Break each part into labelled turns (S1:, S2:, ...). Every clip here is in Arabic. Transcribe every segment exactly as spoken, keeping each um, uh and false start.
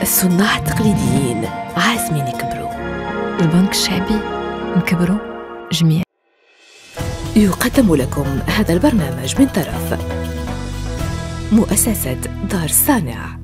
S1: الصناع التقليديين عازمين يكبروا.
S2: البنك الشعبي نكبروا جميع.
S1: يقدم لكم هذا البرنامج من طرف مؤسسة دار الصانع.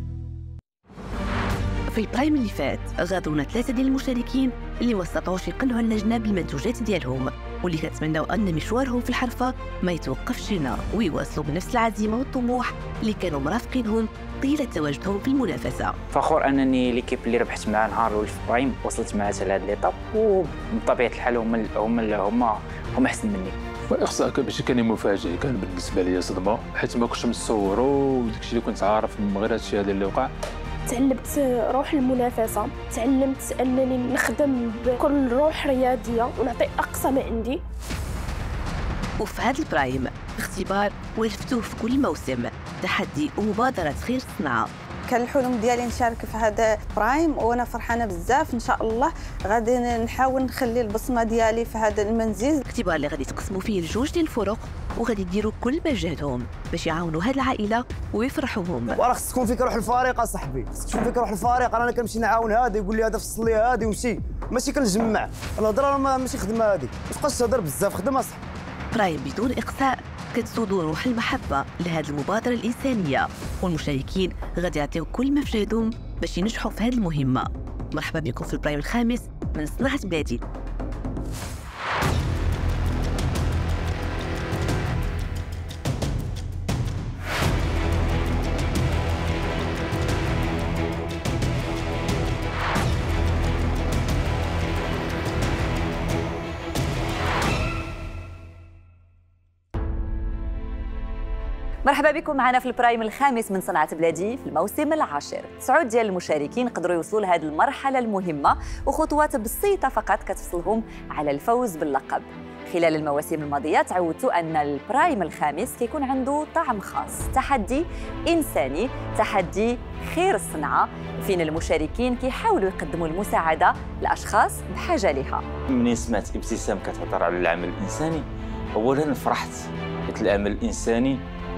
S3: في البرايم اللي فات غادرونا ثلاثة ديال المشاركين اللي وسطوش يقنعوا اللجنة بالمنتوجات ديالهم، واللي كنتمناو أن مشوارهم في الحرفة ما يتوقفش هنا ويواصلوا بنفس العزيمة والطموح اللي كانوا مرافقينهم طيلة تواجدهم في المنافسة.
S4: فخور أنني ليكيب اللي ربحت معها نهار الأول في برايم وصلت معها حتى لهاد ليطاب، وبطبيعة الحال هما هما هما هما أحسن مني.
S5: والاقصاء ماشي كان مفاجئ، كان بالنسبه لي صدمه حيت ما كنتش متصورو، وداكشي اللي كنت عارف من غير هادشي هذا اللي وقع.
S6: تعلمت روح المنافسه، تعلمت انني نخدم بكل روح رياضيه ونعطي اقصى ما عندي.
S3: وفي هذا البرايم اختبار ولفتوه في كل موسم، تحدي ومبادره خير صناعه.
S7: كان الحلم ديالي نشارك في هذا برايم وانا فرحانه بزاف. ان شاء الله غادي نحاول نخلي البصمه ديالي في هذا المنزل.
S3: اختبار اللي غادي تقسموا فيه الجوج ديال الفرق وغادي يديروا كل ما جهدهم باش يعاونوا هذه العائله ويفرحوهم.
S8: وراه خصك تكون فيك روح الفريق اصاحبي، خصك تكون فيك روح الفريق. انا كنمشي نعاون هذا يقول لي هذا فصل لي هذه ومشي، ماشي كنجمع. الهضره ماشي خدمه هذه، ما تبقاش تهضر بزاف، خدم اصاحبي.
S3: برايم بدون اقصاء كتسود روح المحبه لهذه المبادره الانسانيه، والمشاركين غادي يعطيو كل ما في جهدهم باش ينجحوا في هذه المهمه. مرحبا بكم في البرايم الخامس من صناعه بلادي.
S9: مرحبا بكم معنا في البرايم الخامس من صناعة بلادي في الموسم العاشر. تسعود ديال المشاركين قدروا يوصلوا لهذه المرحلة المهمة، وخطوات بسيطة فقط كتفصلهم على الفوز باللقب. خلال المواسم الماضية تعودتوا أن البرايم الخامس كيكون عنده طعم خاص، تحدي إنساني، تحدي خير الصنعة، فين المشاركين كيحاولوا يقدموا المساعدة لأشخاص بحاجة لها.
S10: منين سمعت ابتسام كتهضر على العمل الإنساني، أولاً فرحت، حيت العمل الإنساني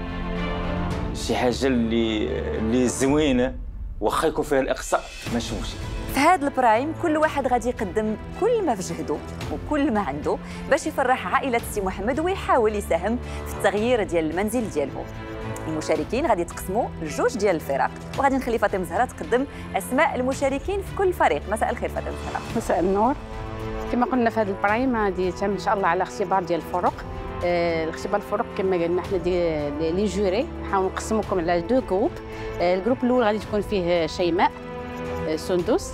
S10: شي حاجه اللي اللي زوينه واخا يكون فيها الاقصاء ماشي مشكل.
S9: في هذا البرايم كل واحد غادي يقدم كل ما في جهده وكل ما عنده باش يفرح عائله سي محمد ويحاول يساهم في التغيير ديال المنزل ديالهم. المشاركين غادي يتقسموا جوج ديال الفرق، وغادي نخلي فاطمه زهره تقدم اسماء المشاركين في كل فريق. مساء الخير فاطمه زهره.
S11: مساء النور. كما قلنا في هذا البرايم غادي يتم ان شاء الله على اختبار ديال الفرق. الاختبار الفرق كما قلنا حنا لي جوري نحاولوا نقسموكم على دو جروب. الجروب الاول غادي تكون فيه شيماء، سندس،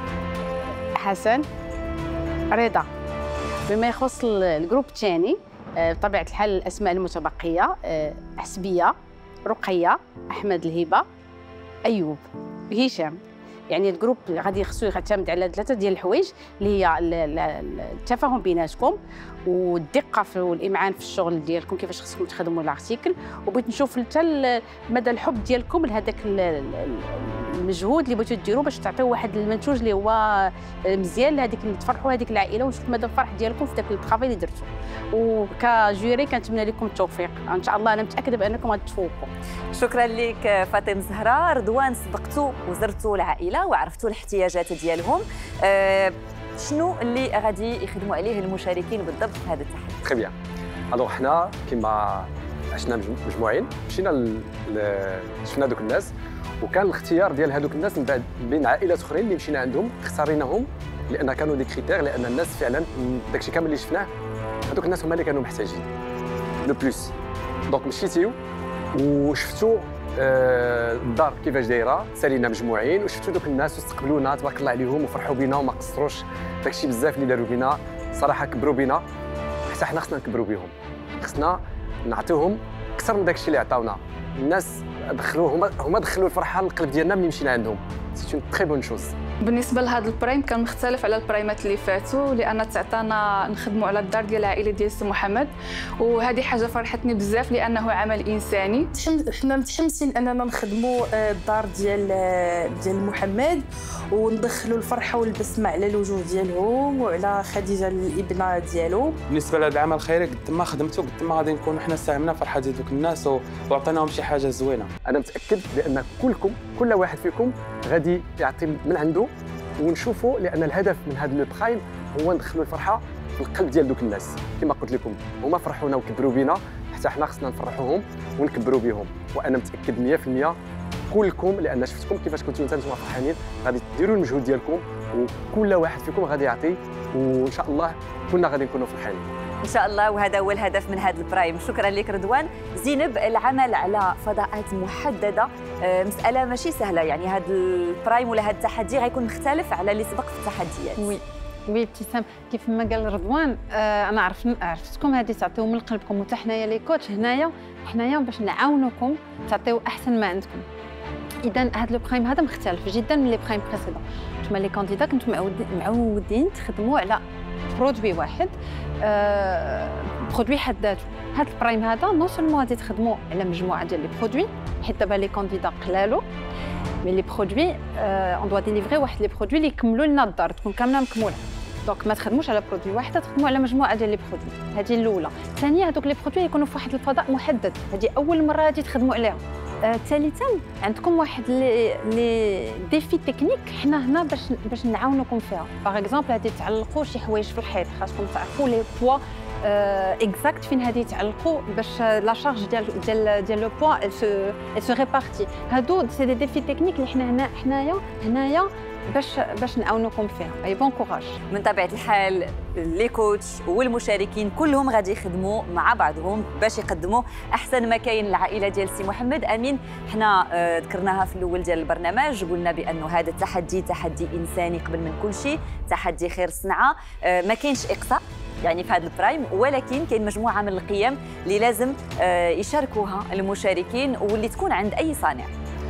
S11: حسن، رضا. بما يخص الجروب الثاني بطبيعه الحال الاسماء المتبقيه حسبيه، رقيه، احمد الهبه، ايوب، هشام. يعني الجروب غادي خصو يعتمد على ثلاثه ديال الحوايج اللي هي التفاهم بيناتكم والدقه في والامعان في الشغل ديالكم، كيفاش خصكم تخدموا الارتيكل. وبغيت نشوف حتى مدى الحب ديالكم لهذاك المجهود اللي بغيتوا ديروه باش تعطيو واحد المنتوج اللي هو مزيان لهذيك اللي تفرحوا هذيك العائله، ونشوف مدى الفرح ديالكم في ذاك الطرافاي اللي درتو. وكجوري كنتمنى لكم التوفيق ان شاء الله. انا متاكده بانكم غتفوقوا.
S9: شكرا لك فاطمه زهره. رضوان، سبقتوا وزرتوا العائله وعرفتوا الاحتياجات ديالهم، أه شنو اللي غادي يخدموا عليه المشاركين بالضبط في هذا التحدي؟
S12: تري بيان. الوغ حنا كما عشنا مجموعين مشينا شفنا دوك الناس، وكان الاختيار ديال هذوك الناس من بعد بين عائلات اخرين اللي مشينا عندهم اختاريناهم لان كانوا دي كريتير، لان الناس فعلا داكشي كامل اللي شفناه هذوك الناس هما اللي كانوا محتاجين لو بلوس. دونك مشيتيو وشفتوا آه الدار كيفاش دايره، سالينا مجموعين وشفتوا دوك الناس واستقبلونا تبارك الله عليهم وفرحوا بينا وما قصروش. داكشي بزاف اللي داروا بينا صراحه، كبروا بينا، حتى حنا خصنا نكبروا بهم، خصنا نعطيوهم اكثر من داكشي اللي عطاونا. الناس دخلوا هما هما دخلوا الفرحه للقلب ديالنا ملي مشينا عندهم. سي اون تري بون شوز.
S13: بالنسبه لهذا البرايم كان مختلف على البرايمات اللي فاتوا، لان تعطانا نخدموا على الدار ديال العائله ديال سي محمد، وهذه حاجه فرحتني بزاف لانه عمل انساني.
S14: حنا متحمسين اننا نخدموا الدار ديال ديال محمد وندخلوا الفرحه والبسمه على الوجوه ديالهم وعلى خديجه الابنه ديالو.
S15: بالنسبه لهذا العمل الخيري قد ما خدمته قد ما غادي نكونوا حنا ساهمنا فرحه ديال دوك الناس وعطيناهم شي حاجه زوينه.
S12: انا متاكد بان كلكم كل واحد فيكم غادي يعطي من عنده ونشوفوا، لان الهدف من هذا لو برايم هو ندخلوا الفرحه في القلب ديال دوك الناس. كما قلت لكم هما فرحونا وكبروا بينا، حتى حنا خصنا نفرحوهم ونكبروا بهم. وانا متاكد مية في المية كلكم، لان شفتكم كيفاش كنتوا نتوما فرحانين، غادي ديروا المجهود ديالكم وكل واحد فيكم غادي يعطي، وان شاء الله كلنا غادي نكونوا فرحانين
S9: ان شاء الله. وهذا هو الهدف من هذا البرايم. شكرا لك رضوان. زينب، العمل على فضاءات محدده مساله ماشي سهله، يعني هذا البرايم ولا هذا التحدي غيكون مختلف على اللي سبق في التحديات.
S11: وي وي ابتسام، كيف ما قال رضوان آه انا عرفت عرفتكم هذه تعطيو من قلبكم، وحتى حنايا لي كوتش هنايا حنايا باش نعاونوكم تعطيو احسن ما عندكم. اذا هذا لو برايم هذا مختلف جدا من لي برايم بريسيدون. نتوما لي كانديدا كنتم معودين تخدموا على برودوي واحد، آه برودوي حد ذاته. هذا البرايم هذا نو سولمون غادي تخدموا على مجموعه ديال لي برودوي، حيت دابا لي كانديدا قلالو، مي لي برودوي اون دوا ديليفري واحد لي برودوي اللي يكملوا لنا الدار، تكون كامله مكموله. دونك ما تخدموش على برودوي واحد، تخدموا على مجموعه ديال لي برودوي. هذه الاولى. ثانيا هذوك لي برودوي يكونوا في واحد الفضاء محدد، هذه اول مره غادي تخدموا عليها. ثالثا آه، عندكم واحد لي لي ديفي تكنيك حنا هنا باش باش نعاونوكم فيها. باغ اكزومبل غادي تعلقوا شي حوايج في الحيط، خاصكم تعرفوا لي بوا اكزاكت فين غادي تعلقوا باش لا شارج ديال ديال ديال لو بوا ال سو سو ريبارتي. هادو سي دي ديفي تكنيك اللي حنا هنا حنايا هنايا باش باش نعاونوكم فيها. اي بون كوراج.
S9: من طبيعه الحال لي كوتش والمشاركين كلهم غادي يخدموا مع بعضهم باش يقدموا احسن ما كاين للعائله ديال سي محمد. امين، حنا ذكرناها في الاول ديال البرنامج، قلنا بانه هذا التحدي تحدي انساني قبل من كل شيء، تحدي خير صنعه، ما كاينش اقصاء يعني في هذا البرايم، ولكن كاين مجموعه من القيم اللي لازم يشاركوها المشاركين واللي تكون عند اي صانع.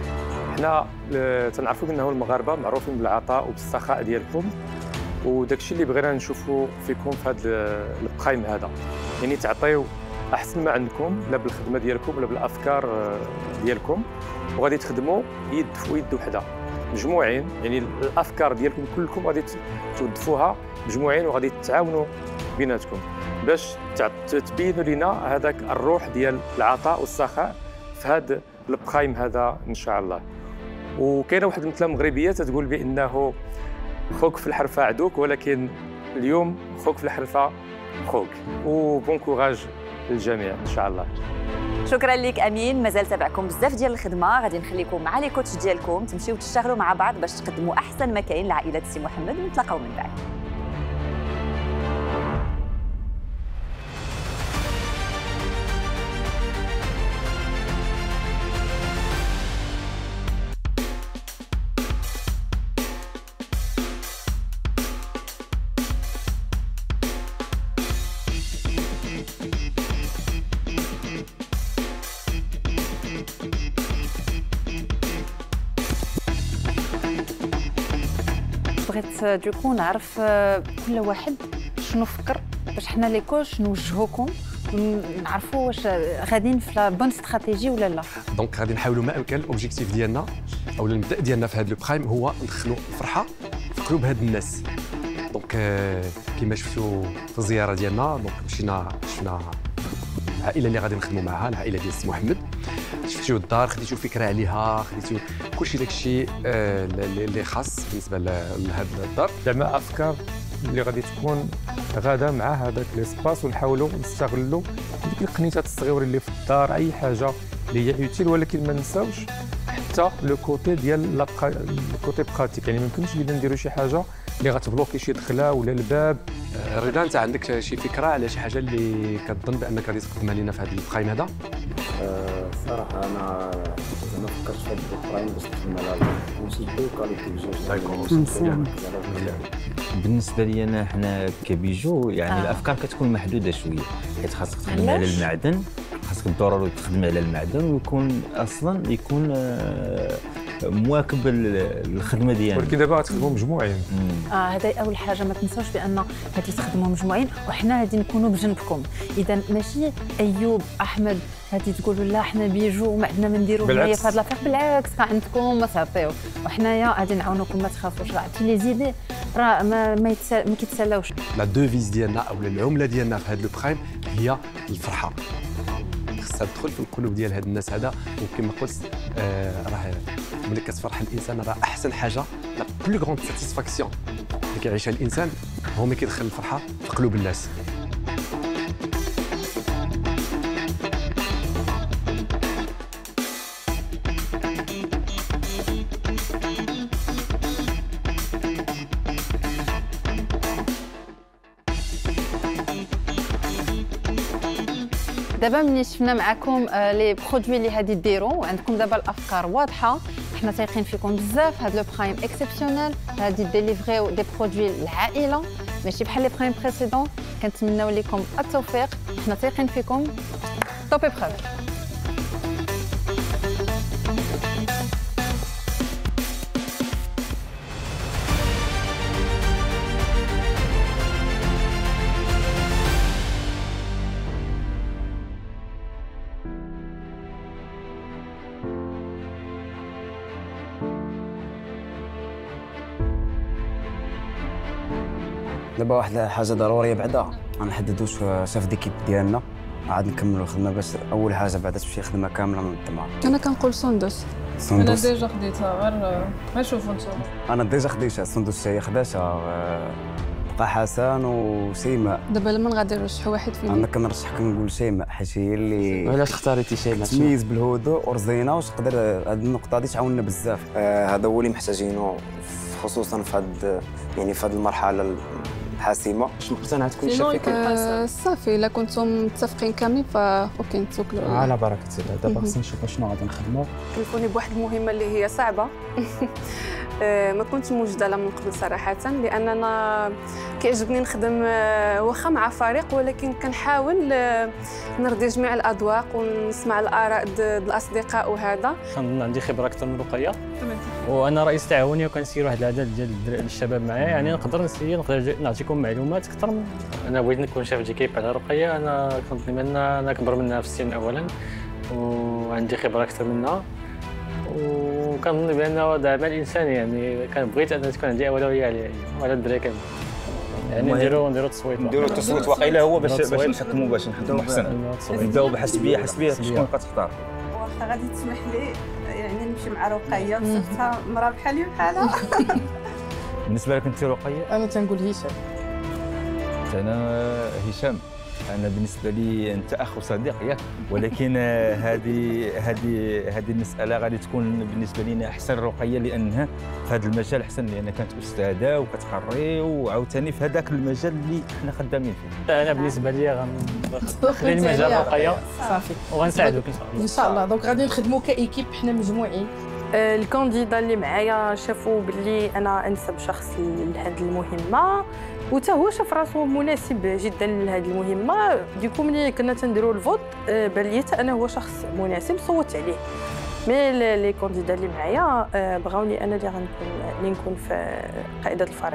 S16: حنا تنعرفوا بانه المغاربه معروفين بالعطاء وبالسخاء ديالكم، وداك الشيء اللي بغينا نشوفوا فيكم في هذا البرايم هذا، يعني تعطيو احسن ما عندكم، لا بالخدمه ديالكم ولا بالافكار ديالكم، وغادي تخدموا يد في يد وحده مجموعين. يعني الافكار ديالكم كلكم غادي توظفوها مجموعين وغادي تتعاونوا بيناتكم باش تبينوا لنا هذاك الروح ديال العطاء والسخاء في هذا البرايم هذا ان شاء الله. وكاينه واحد المثله مغربيه تتقول بانه خوك في الحرفه عدوك، ولكن اليوم خوك في الحرفه خوك. وبون كوراج للجميع ان شاء الله.
S9: شكرا لك امين. مازال تابعكم بزاف ديال الخدمه، غادي نخليكم مع لي كوتش ديالكم تمشيو تشتغلوا مع بعض باش تقدموا احسن ما كاين لعائله سي محمد، ونتلاقاو من بعد.
S11: بغيت دوكو نعرف كل واحد شنو فكر باش حنا لي كوش نوجهوكم نعرفوا واش غاديين في لا بون استراتيجي ولا لا.
S12: دونك غادي نحاولوا ما امكن الاوبجيكتيف ديالنا او المبدا ديالنا في هذا لو برايم هو ندخلوا الفرحه في قلوب هاد الناس. دونك كما شفتوا في الزياره ديالنا، دونك مشينا شفنا العائله اللي غادي نخدموا معها، العائله ديال سي محمد. شفتوا الدار، خديتوا فكره عليها، خديتوا كلشي داكشي اللي خاص بالنسبه لهذا الدار. زعما افكار اللي غادي تكون غاده مع هذاك ليسباس، ونحاولوا نستغلوا ديك القنيتات الصغيره اللي في الدار، اي حاجه اللي هي يوتيل، ولكن ما نساوش حتى لو كوتي ديال الكوتي براتيك. يعني ما يمكنش لينا نديروا شي حاجه اللي غتبلوكي شي دخله ولا الباب. رضا، انت عندك شي فكره على شي حاجه اللي كتظن بانك غادي تقدمها لنا في هذا البرايم هذا؟
S17: الصراحه انا ما فكرتش في هذا البرايم باش نخدم على ونسدو كاليتي بجوج.
S10: بالنسبه لي انا حنا كبيجو يعني آه. الافكار كتكون محدوده شويه، حيت خاصك تخدم على المعدن، خاصك ضروري تخدم على المعدن، ويكون اصلا يكون مواكب الخدمه ديالنا.
S16: ولكن دابا غتخدموا مجموعين.
S2: اه هذا اول حاجه، ما تنساوش بان غادي تخدموا مجموعين وحنا غادي نكونوا بجنبكم. اذا ماشي ايوب احمد غادي تقولوا لا حنا بيجو وما عندنا ما نديروا هنايا في هذا لافير، بالعكس عندكم ما تعطيو وحنايا غادي نعاونوكم ما تخافوش. عرفتي لي زيدي راه ما ما, يتسا... ما كيتسلاوش.
S12: لا دوفيز ديالنا او العمله ديالنا في هذا البرايم هي الفرحه. خصها تدخل في القلوب ديال هاد الناس هذا، وكما قلت آه راه ملي كتفرح الانسان راه احسن حاجه، لا بلو غروند ساتيسفاكسيون اللي كيعيشها الانسان هو ملي كيدخل الفرحه في قلوب الناس.
S2: دابا ملي شفنا معكم لي برودوي اللي غادي ديروا وعندكم دابا الافكار واضحه، حنا تايقين فيكم بزاف. هذا لو برايم اكسبسيونيل غادي ديليفريو دي برودوي للعائله ماشي بحال لي برايم بريسيدون. كنتمناو لكم التوفيق، حنا تايقين فيكم. توب بروف.
S8: دابا واحد الحاجه ضروريه بعدا غنحددوا شاف ديكيب ديالنا عاد نكملوا الخدمه، باش اول حاجه بعدا تمشي خدمه كامله منظمه.
S13: انا كنقول سندس. انا ديجا خديتها، غير غير شوفوا نتوما.
S8: انا ديجا خديتها سندس، هي خداتها بقى حسن وسيماء.
S13: دابا لمن غادي نرشحوا واحد فيهم؟
S8: انا كنرشح كنقول سيماء، حيت هي اللي
S15: علاش اختاريتي سيماء؟
S8: تميز بالهدوء ورزينه وتقدر هذه النقطه هذه تعاوننا بزاف. آه هذا هو اللي محتاجينه خصوصا في هذه يعني في هذه المرحله الحاسمه.
S15: باش مقتنعه تكون شافيك؟
S13: صافي الا كنتم متفقين كاملين فا اوكي نتوكلوا
S17: على بركه الله. دابا خصنا نشوفوا شنو غادي نخدموا.
S13: كنكوني بواحد المهمه اللي هي صعبه. ما كنتش موجوده لا من قبل صراحه، لان انا كيعجبني نخدم واخا مع فريق، ولكن كنحاول نرضي جميع الاذواق ونسمع الاراء ديال الاصدقاء. وهذا
S18: كنظن عندي خبره اكثر من رقيه، وانا رئيس تعاوني وكنسير واحد العدد ديال الشباب معايا، يعني نقدر نسير نقدر نعطيكم معلومات اكثر. انا بغيت نكون شاف ديكيب على رقيه، انا كنظن ان انا اكبر منها في السن اولا وعندي خبره اكثر منها، وكنظن بان هذا عمل انساني، يعني كنبغيت ان تكون عندي اولويه عليه وعلى الدراري كامل. يعني نديروا نديروا تصويت
S10: نديروا تصويت واقيلا هو باش باش نحكموا باش نحكموا احسن. نبداو بحسبيه حسبيه شكون كتختار.
S7: واخا غادي تسمح لي يعني نمشي مع رقيه وصفتها مرا بحالي بحالها.
S10: بالنسبه لك انت رقيه؟
S14: انا تنقول هشام.
S10: انا هشام. انا بالنسبه لي انت اخ وصديق ياك، ولكن هذه هذه هذه المساله غادي تكون بالنسبه لنا احسن رقيه، لانها في هذا المجال احسن، لان كانت استاذه وكتقري وعاوتاني في هذاك المجال اللي حنا خدامين فيه.
S18: انا بالنسبه لي غنخلي المجال رقيه
S14: صافي
S18: وغنساعدوك ان شاء الله.
S14: ان شاء الله. دونك غادي نخدموا كايكيب حنا مجموعين.
S13: الكانديدا اللي معايا شافوا باللي انا انسب شخص لهذه المهمه، وتا هو شاف راسو مناسب جدا لهذه المهمه. ديكو ملي كنا تنديروا الفوت بان لي انا هو شخص مناسب صوت عليه. مي لي كانديدا اللي معايا بغاوني انا اللي غنكون اللي نكون في قائده الفريق.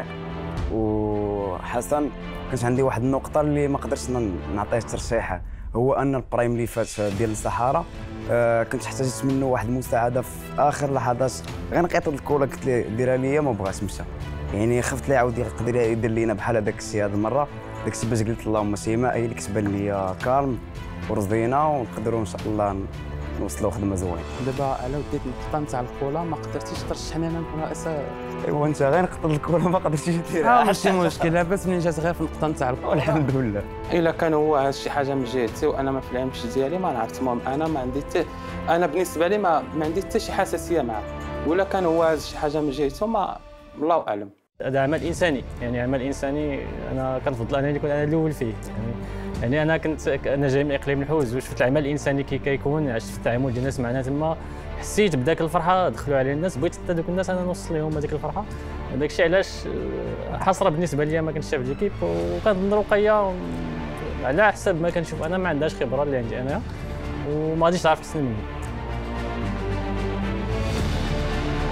S8: وحسن كانت عندي واحد النقطه اللي ما قدرتش نعطيه ترشيحه، هو ان البرايم اللي فات ديال الصحراء آه كنت احتاجت منه واحد المساعده في اخر لحظات، غير نقيت الكوره قلت ليه ديرها ليا ما بغاش مشى، يعني خفت ليه يعاود يقدر يدير لينا بحال هذاك الشيء هذه المره. داك الشيء باش قلت اللهم سيما هي اللي كتبان ليا كالم ورزينه، ونقدروا ان شاء الله نوصلوا خدمه زوينه.
S15: دابا على وديت النقطه نتاع الكولا ما قدرتيش ترشحني انا نكون رئيس.
S8: ايوا انت غير نقطه الكولا ما قدرتيش ديرها.
S15: اه ماشي مشكل، لاباس منين جات غير في النقطه نتاع الكولا.
S8: الحمد لله.
S15: الا كان هو هذا شي حاجه من جهتي وانا ما في العمش ديالي ما نعرف. المهم انا ما عندي حتى انا بالنسبه لي ما, ما عندي حتى شي حساسيه معاه، ولا كان هو هذا شي حاجه من جهته ما الله اعلم.
S18: هذا عمل انساني، يعني عمل انساني انا كنفضل انني نكون انا الاول فيه. يعني يعني انا كنت انا جاي من اقليم الحوز وشفت العمل الانساني كي كيكون، عشت في التعامل ديال الناس معنا تما، حسيت بداك الفرحه دخلوا على الناس، بغيت حتى دوك الناس انا نوصل لهم هذيك الفرحه. داك الشيء علاش حسره بالنسبه لي ما كنتش شاف ديكيب، وكنظن رقيه على حسب ما كنشوف انا ما عندهاش خبره اللي عندي انا، وما غاديش تعرف احسن مني.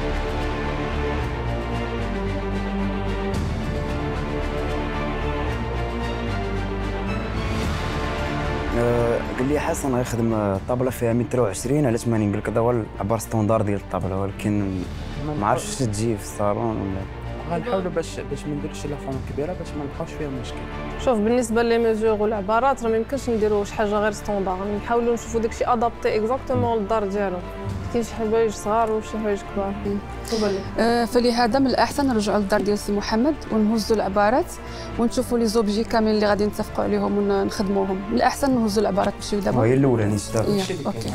S8: اللي حسن غيخدم طابله فيها متر وعشرين على ثمانين، قال لك هذا هو العبار ستوندار ديال الطابله، ولكن ما عرفتش واش تجي في الصالون ولا.
S15: غنحاولوا باش باش ما نديروش لا فورم كبيره باش ما نلقاوش فيها مشكل.
S13: شوف بالنسبه لي ميزور والعبارات راه ما يمكنش نديروا شي حاجه غير ستوندار، نحاولوا نشوفوا داكشي ادابتي اكزاكتومون للدار ديالو. كاين شي حوايج صغار وشي حوايج كبار.
S19: آه فلهذا من الاحسن نرجعوا للدار ديال سي محمد ونهزوا العبارات ونشوفوا لي زوبجي كاملين اللي غادي نتفقوا عليهم ونخدموهم. من الاحسن نهزوا العبارات نمشيو دابا.
S8: هي الاولى نستافدوا.
S19: اوكي.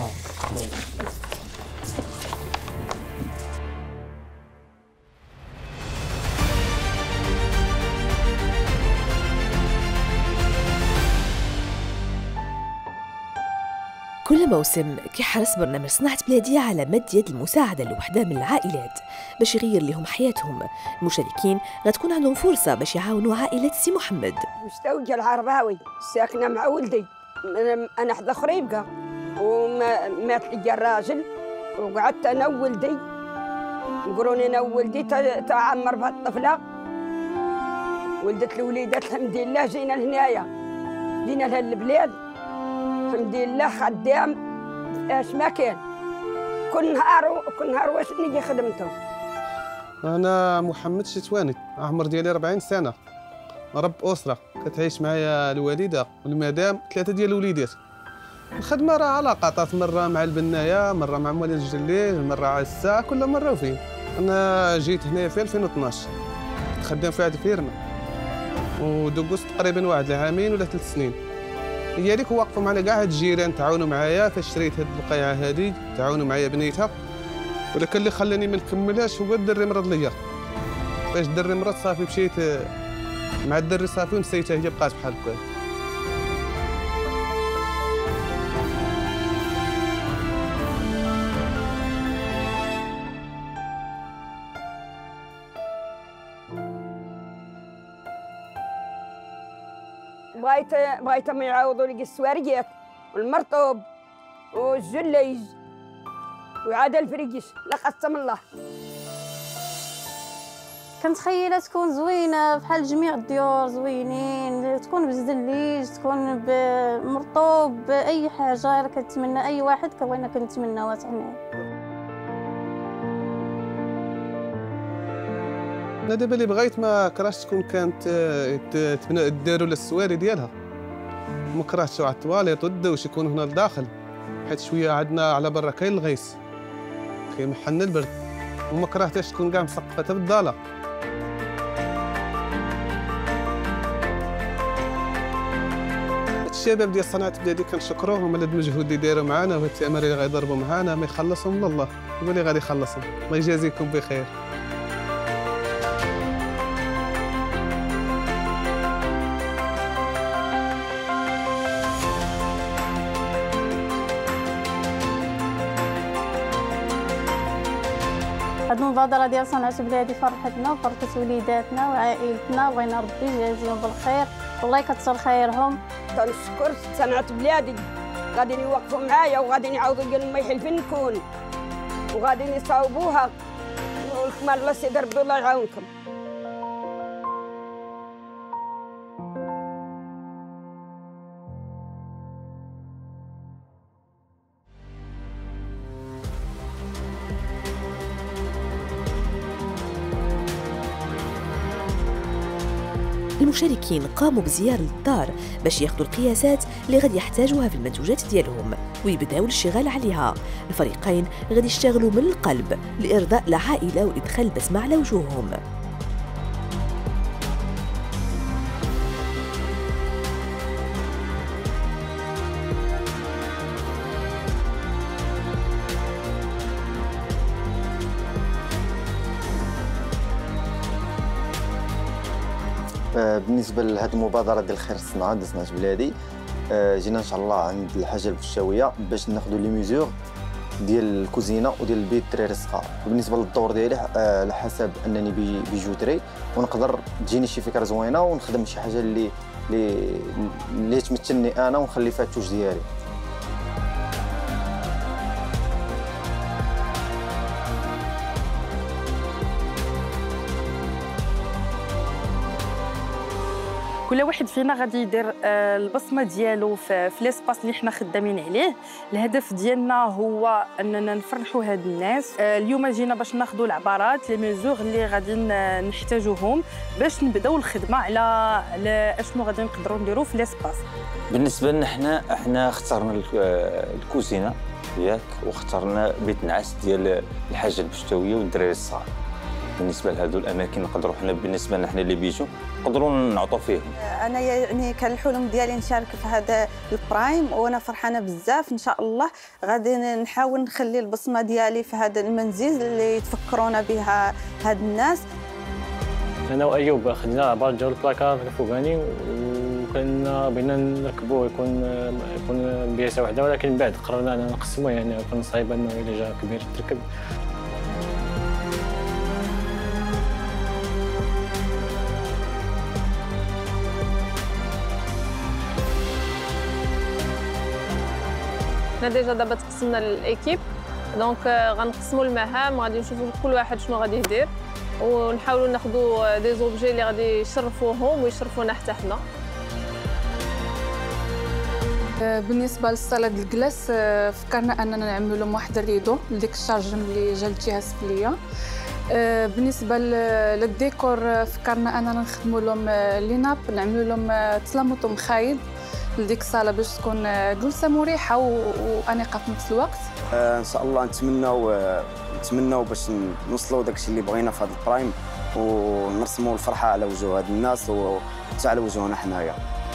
S1: كل موسم كيحرص برنامج صناعة بلادي على مد يد المساعدة لوحدة من العائلات باش يغير لهم حياتهم. المشاركين غتكون عندهم فرصة باش يعاونوا عائلة سي محمد.
S20: مستوجة العرباوي ساكنة مع ولدي، أنا حدا خريبكة ومات لي الراجل وقعدت أنا وولدي، نقولوني أنا وولدي تعمر بها الطفلة. ولدت الوليدات الحمد لله جينا لهنايا، جينا لهالبلاد الحمد لله خدام اش ما كان، كل نهار كل نهار واش نجي خدمته.
S21: انا محمد شتواني، عمر ديالي أربعين سنه، رب اسره، كتعيش معايا الوالده والمدام، ثلاثه ديال الوليدات. الخدمه راه علاقات، مره مع البنايه، مره مع موالين الجليل، مره على الساعه، كل مره وفين. انا جيت هنا في ألفين واثناش، خدام في واحد الفيرما ودوزت تقريبا واحد العامين ولا ثلاث سنين. هي ليك وقفوا معنا كاع هاد الجيران، تعاونوا معايا فاش شريت هاد القيعه هادي، تعاونوا معايا بنيتها، ولكن اللي خلاني ما نكملهاش هو الدري مرض ليا. فاش الدري مرض صافي مشيت مع الدري صافي ونسيتها، هي بقات بحال هكا.
S20: بغيت بغيتهم يعوضوا لي السواريات والمرطوب والجليج وعاد الفريكيش، لا قسم الله.
S22: كنتخيلها تكون زوينه بحال جميع الديور زوينين، تكون بالزليج، تكون بمرطوب، باي حاجه كنتمنى اي واحد كوانا كنتمناوها تعمل.
S21: انا دابا اللي بغيت ما كرهتش تكون كانت داروا للسواري ديالها، ما كرهتش على الطواليط والدوش يكونوا هنا لداخل، حيت شويه عندنا على برا كاين الغيس كيمحلنا البرد، وما كرهتهاش تكون كاع مسقفه بالضاله. الشباب ديال صناعه بلادي كنشكروهم على المجهود اللي داروا معنا وهاد التمارين اللي غيضربوا معنا، ما يخلصهم الله، هو اللي غادي يخلصهم. الله يجازيكم بخير.
S22: هاد المبادرة ديال صناعة بلادي فرحتنا وفرحت وليداتنا وعائلتنا، بغينا ربي يجازيهم بالخير والله يكثر خيرهم.
S20: تنشكر صناعة بلادي، غادي يوقفوا معايا وغادي يعاودوا قال ما يحلفين نكون وغادي يصاوبوها، والكمال الله سيدي ربي الله يعاونكم.
S1: المشاركين قاموا بزيارة للدار باش ياخذوا القياسات اللي غادي يحتاجوها في المنتوجات ديالهم ويبداو الاشتغال عليها. الفريقين غادي يشتغلوا من القلب لإرضاء العائلة وإدخال البسمة على وجوههم.
S23: بالنسبه لهذه المبادره ديال خير الصناعه ديال صناعه بلادي، جينا ان شاء الله عند الحاجه البشاويه باش ناخذوا لي ميزور ديال الكوزينه وديال البيت الدراري الصغار. بالنسبه للدور ديالي على حسب انني بيجوتري ونقدر تجيني شي فكره زوينه ونخدم شي حاجه اللي اللي اللي تمثلني انا ونخلي فيها التوج ديالي.
S14: كل واحد فينا غادي يدير البصمه ديالو في ليسباس اللي حنا خدامين عليه. الهدف ديالنا هو اننا نفرحوا هاد الناس. اليوم جينا باش ناخذوا العبارات لي ميزور اللي غادي نحتاجوهم باش نبداو الخدمه على على اشنو غادي نقدروا نديروا في ليسباس.
S10: بالنسبه لنا حنا حنا اخترنا الكوزينه ياك، واخترنا بيت نعاس ديال الحاجه البشتويه والدراري الصغار. بالنسبه لهذو الاماكن نقدروا حنا بالنسبه لنا حنا اللي بيجوا نقدروا نعطوا فيهم.
S7: انا يعني كان الحلم ديالي نشارك في هذا البرايم، وانا فرحانه بزاف. ان شاء الله غادي نحاول نخلي البصمه ديالي في هذا المنزل اللي يتفكرونا بها هاد الناس.
S18: انا وايوب خدينا عباره ديال البلاكار الفوقاني وكنا بغينا نركبوه يكون يكون بياسه واحده، ولكن بعد قررنا اننا نقسموه، يعني كان صعيب انه الا جا كبير تركب.
S4: حنا ديجا دابا تقسمنا للايكيب، دونك غنقسموا المهام، غادي نشوفوا كل واحد شنو غادي يدير ونحاولوا ناخذوا دي زوبجي اللي غادي يشرفوهم ويشرفونا حتى حنا.
S19: بالنسبه للصاله ديال الجلاس فكرنا اننا نعملوا لهم واحد الريدو لديك الشارجم اللي جا الجهه السفليه. بالنسبه للديكور فكرنا اننا نخدموا لهم ليناب، نعملوا لهم تلاموط مخايد لديك الصاله باش تكون جلسه مريحه وانيقه في نفس الوقت.
S8: آه ان شاء الله نتمناو نتمناو باش نوصلوا داكشي اللي بغينا في هذا البرايم ونرسموا الفرحه على وجوه هاد الناس وحتى على وجوهنا حنايا.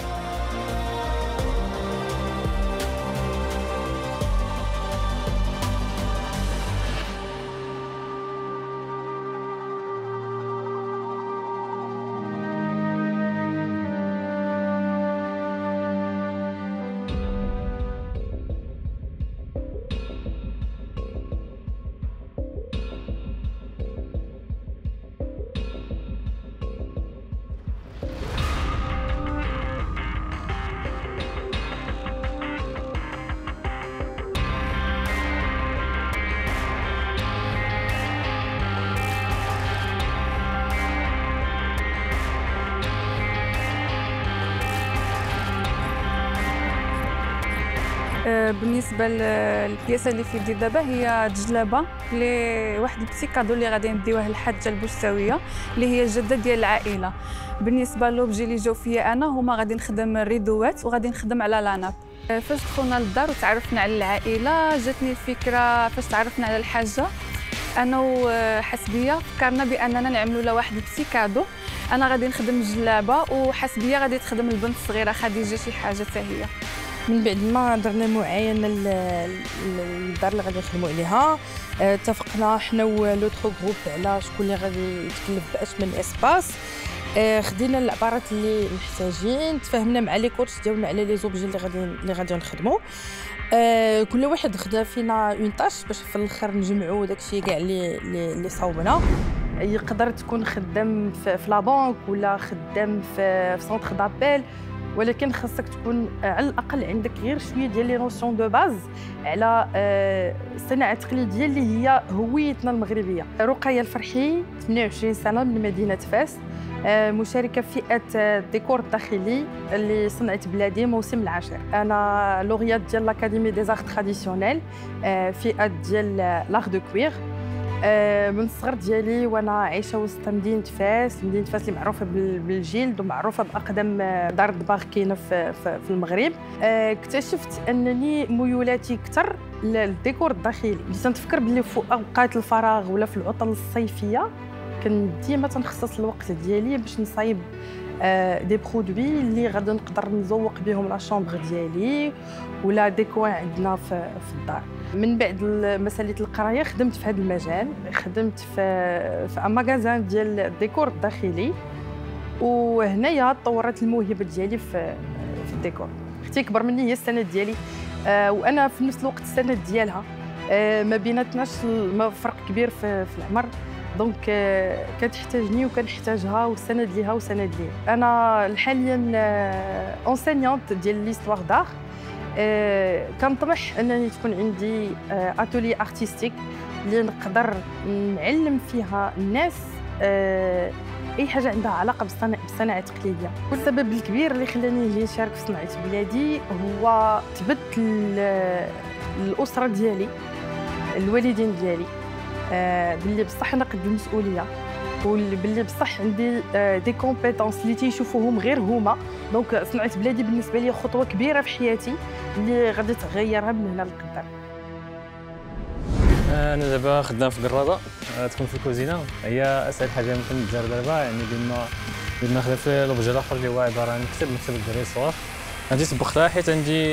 S19: بالنسبه للبياسه اللي في يدي دابا هي جلابه اللي واحد البسي كادو اللي غادي نديوه للحاجه البوساويه اللي هي الجده ديال العائله. بالنسبه لوبجي اللي جاو فيا انا هما غادي نخدم الريدوات وغادي نخدم على لاناب. فاش دخلنا للدار وتعرفنا على العائله جاتني الفكره، فاش تعرفنا على الحاجه انا وحسبيه فكرنا باننا نعملوا لها واحد البسي كادو. انا غادي نخدم الجلابه وحسبيه غادي تخدم البنت الصغيره خديجه شي حاجه حتى هي.
S14: من بعد ما درنا معاينه للدار اللي غادي نخدموا عليها، اتفقنا حنا ولوتر جروب على شكون اللي غادي يتكلف باش من اسباس. خدينا العبارات اللي محتاجين، تفاهمنا مع لي كوتش ديالنا على لي زوبجي اللي غادي اللي غادي نخدموا. كل واحد خدا فينا اون تاش باش في الاخر نجمعوا داكشي كاع اللي اللي صاوبنا. يقدر تكون خدام في لا بانك ولا خدام في سونتر دابيل، ولكن خاصك تكون على الاقل عندك غير شويه ديال لي نوسيون دو باز على الصناعه التقليديه اللي هي هويتنا المغربيه. رقيه الفرحي ثمانية وعشرين سنه من مدينه فاس، مشاركه في فئه الديكور الداخلي اللي صنعت بلادي موسم العاشر. انا لوريات ديال لاكاديمي دي زارت تراديسيونيل، فئه ديال لاغ دو كوير. من الصغر ديالي وانا عايشه وسط مدينه فاس، مدينه فاس اللي معروفه بالجلد ومعروفه باقدم دار دباغ كاينه في, في المغرب. اكتشفت انني ميولاتي اكثر للديكور الداخلي. بديت نتفكر بلي في اوقات الفراغ ولا في العطل الصيفيه كنت ديما تنخصص الوقت ديالي باش نصايب دي برودوي اللي غادي نقدر نزوق بهم لا شومبر ديالي ولا ديكوان عندنا في, في الدار. من بعد مساله القرايه خدمت في هذا المجال، خدمت في في ماغازان ديال الديكور الداخلي، وهنايا طورت الموهبه ديالي في في الديكور. اختي كبر مني هي السنه ديالي، آه وانا في نفس الوقت السنه ديالها، آه ما بيناتناش فرق كبير في, في العمر، دونك آه كتحتاجني وكنحتاجها وسند ليها وسند لي. انا حاليا آه اونسينيونت ديال ليستوار دار. آه كنطمح انني تكون عندي آه اتولي ارتستيك اللي نقدر نعلم فيها الناس آه اي حاجه عندها علاقه بالصناعه بالصناعه التقليديه. والسبب الكبير اللي خلاني نجي نشارك في صناعه بلادي هو ثبت الاسره ديالي الوالدين ديالي آه باللي بصح انا قد المسؤوليه، وباللي بصح عندي آه دي كومبيتونس اللي تيشوفوهم غير هما. دونك صناعه بلادي بالنسبه لي خطوه كبيره في حياتي اللي غادي تغيرها من هنا للقدام.
S18: انا دابا خدام في قراده تكون في الكوزينه، هي اسهل حاجه ممكن تدار دابا. يعني بما بما خدمت في لوبجي الاخر اللي هو عباره عن مكتب مكتب الدراري الصغار، عندي طبختها حيت عندي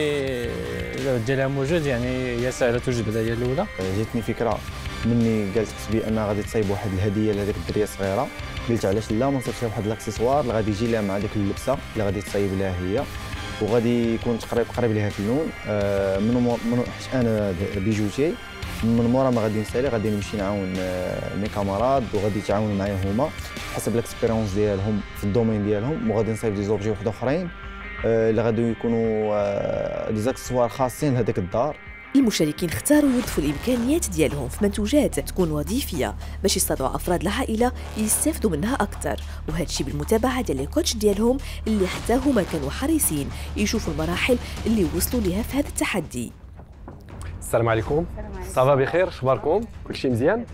S18: ديالها موجود، يعني هي سهله توجد بدايه الاولى.
S23: جاتني فكره مني قالت بي ان غادي تصايب واحد الهديه لهذيك الدريه الصغيره، قلت علاش لا ما نصيبش واحد الاكسسوار اللي غادي يجي لها مع ديك اللبسه اللي غادي تصايب لها هي، وغادي يكون قريب قريب ليها في اللون. آه من من حيت انا بيجوتي من مورا ما غادي نسالي غادي نمشي نعاون مي كاماراد وغادي يتعاونوا معايا هما حسب الاكسبيريونس ديالهم في الدومين ديالهم، وغادي نصايب دي زوبجي واحد اخرين اللي غادي يكونوا دي زاكسسوار خاصين لهذيك الدار.
S1: المشاركين اختاروا يضيفوا الامكانيات ديالهم في منتوجات تكون وظيفيه باش يستطيعوا افراد العائله يستافدوا منها اكثر، وهذا الشيء بالمتابعه ديال الكوتش ديالهم اللي حتى هما كانوا حريصين يشوفوا المراحل اللي وصلوا لها في هذا التحدي.
S12: السلام عليكم. صافا بخير، اخباركم؟ كلشي مزيان؟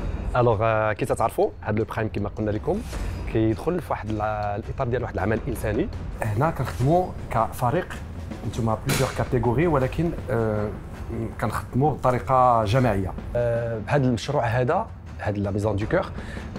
S12: الوغ كي تتعرفوا هذا لو برايم كما قلنا لكم كيدخل في واحد الاطار ديال واحد العمل انساني. هنا كنخدموا كفريق، انتم بليزيور كاتيجوري، ولكن آه كنخدموا بطريقه جماعيه. آه بهذا المشروع هذا هذا لا ميزون دو كور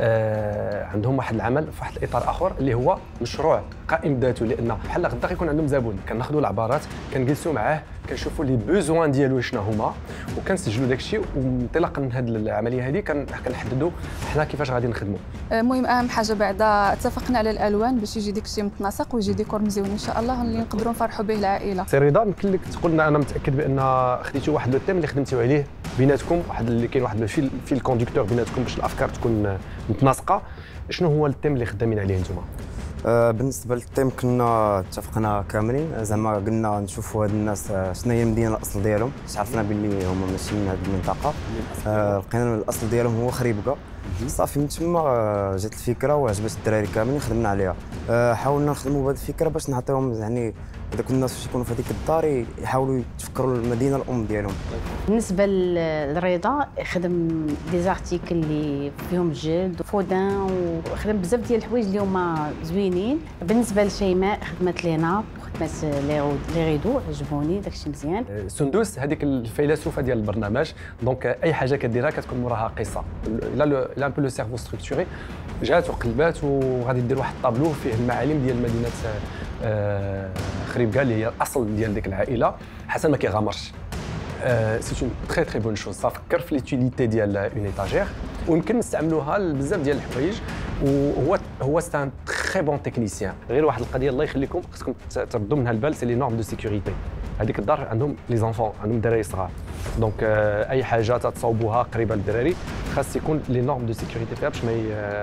S12: آه عندهم واحد العمل في واحد الاطار اخر اللي هو مشروع قائم ذاته، لان بحال غدا غيكون عندهم زبون كناخذوا العبارات كنجلسوا معاه كنشوفوا لي بوزوان ديالو شنو هما وكنسجلوا داك الشيء، وانطلاقا من هذه العمليه هذه كنحددوا حنا كيفاش غادي نخدموا.
S19: المهم اهم حاجه بعدا اتفقنا على الالوان باش يجي داك الشيء متناسق ويجي ديكور مزيون ان شاء الله اللي نقدروا نفرحوا به العائله.
S12: سي رضا، يمكن لك تقول لنا، انا متاكد بان خديتوا واحد لو تيم اللي خدمتوا عليه بيناتكم، واحد اللي كاين واحد الفيل فيل كوندكتور بيناتكم باش الافكار تكون متناسقه. شنو هو التيم اللي خدامين عليه نتوما؟
S8: آه بالنسبه للتيم كنا اتفقنا كاملين، زعما قلنا نشوفوا هاد الناس شنو هي المدينه الاصل ديالهم، عرفنا باللي هما ماشي من هاد المنطقه. آه لقينا الاصل ديالهم هو خريبكه. صافي من تما جات الفكره وعجبت الدراري كاملين خدمنا عليها. آه حاولنا نخدموا بهذه الفكره باش نعطيهم يعني هذوك الناس فاش يكونوا في هذيك الدار يحاولوا يتفكروا المدينه الام ديالهم.
S11: بالنسبه للرضا خدم دي زارتيكل اللي فيهم جلد وفودان وخدم بزاف ديال الحوايج اللي هما زوينين. بالنسبه لشيماء خدمت لينا وخدمت لي ريدو عجبوني داكشي مزيان.
S12: سندوس هذيك الفيلسوفه ديال البرنامج، دونك اي حاجه كديرها كتكون موراها قصه. لا لا ان بو لو سيرفو ستركتوري، جات وقلبات وغادي دير واحد الطابلو فيه المعالم ديال مدينه آه خريبكه اللي هي الاصل ديال ديك العائله. حسن ما كيغامرش. سي اون تري تري بون شوز. فكر في ليتيليتي ديال اون ايتاجير ويمكن نستعملوها لبزاف ديال الحوايج، وهو هو سي ان تري بون تكنيسيان. غير واحد القضيه الله يخليكم خصكم تردوا منها البال، سي لي نورم دو سيكوريتي. هذيك الدار عندهم لي زونفون، عندهم دراري صغار، دونك اي حاجه تتصاوبوها قريبه للدراري خاص يكون لي نورم دو سيكوريتي فيها باش ما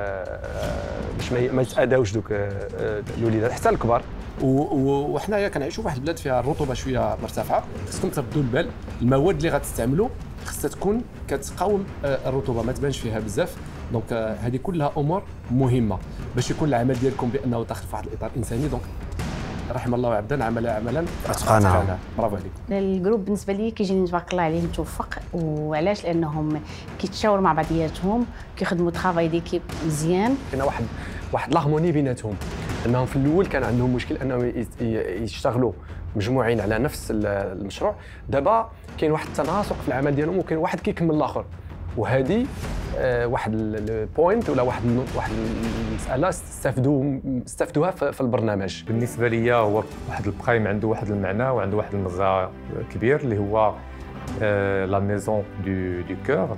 S12: باش ما يتاداوش دوك الوليدات حتى الكبار. وحنايا كنعيشوا في واحد البلاد فيها الرطوبه شويه مرتفعه، خصكم تردوا البال المواد اللي غتستعملوا خصها تكون كتقاوم الرطوبه، ما تبانش فيها بزاف. دونك هذه كلها امور مهمه باش يكون العمل ديالكم بانه داخل في واحد الاطار انساني. دونك رحم الله عبدا عمل عملا اتقانا. برافو عليك.
S11: الجروب بالنسبه لي كيجيني تبارك الله عليه متوفق، وعلاش؟ لانهم كيتشاوروا مع بعضياتهم، كيخدموا ترافاي ديكيب مزيان.
S12: كاين واحد واحد لاغموني بيناتهم، انهم في الاول كان عندهم مشكل انهم يشتغلوا مجموعين على نفس المشروع. دابا كاين واحد التناسق في العمل ديالهم وكاين واحد كيكمل الاخر، وهذه آه واحد البوينت ولا واحد واحد المساله استفدوا استفدوها في البرنامج.
S16: بالنسبه ليا هو واحد البرايم عنده واحد المعنى وعنده واحد المغزى كبير اللي هو آه لا ميزون دو دو كور،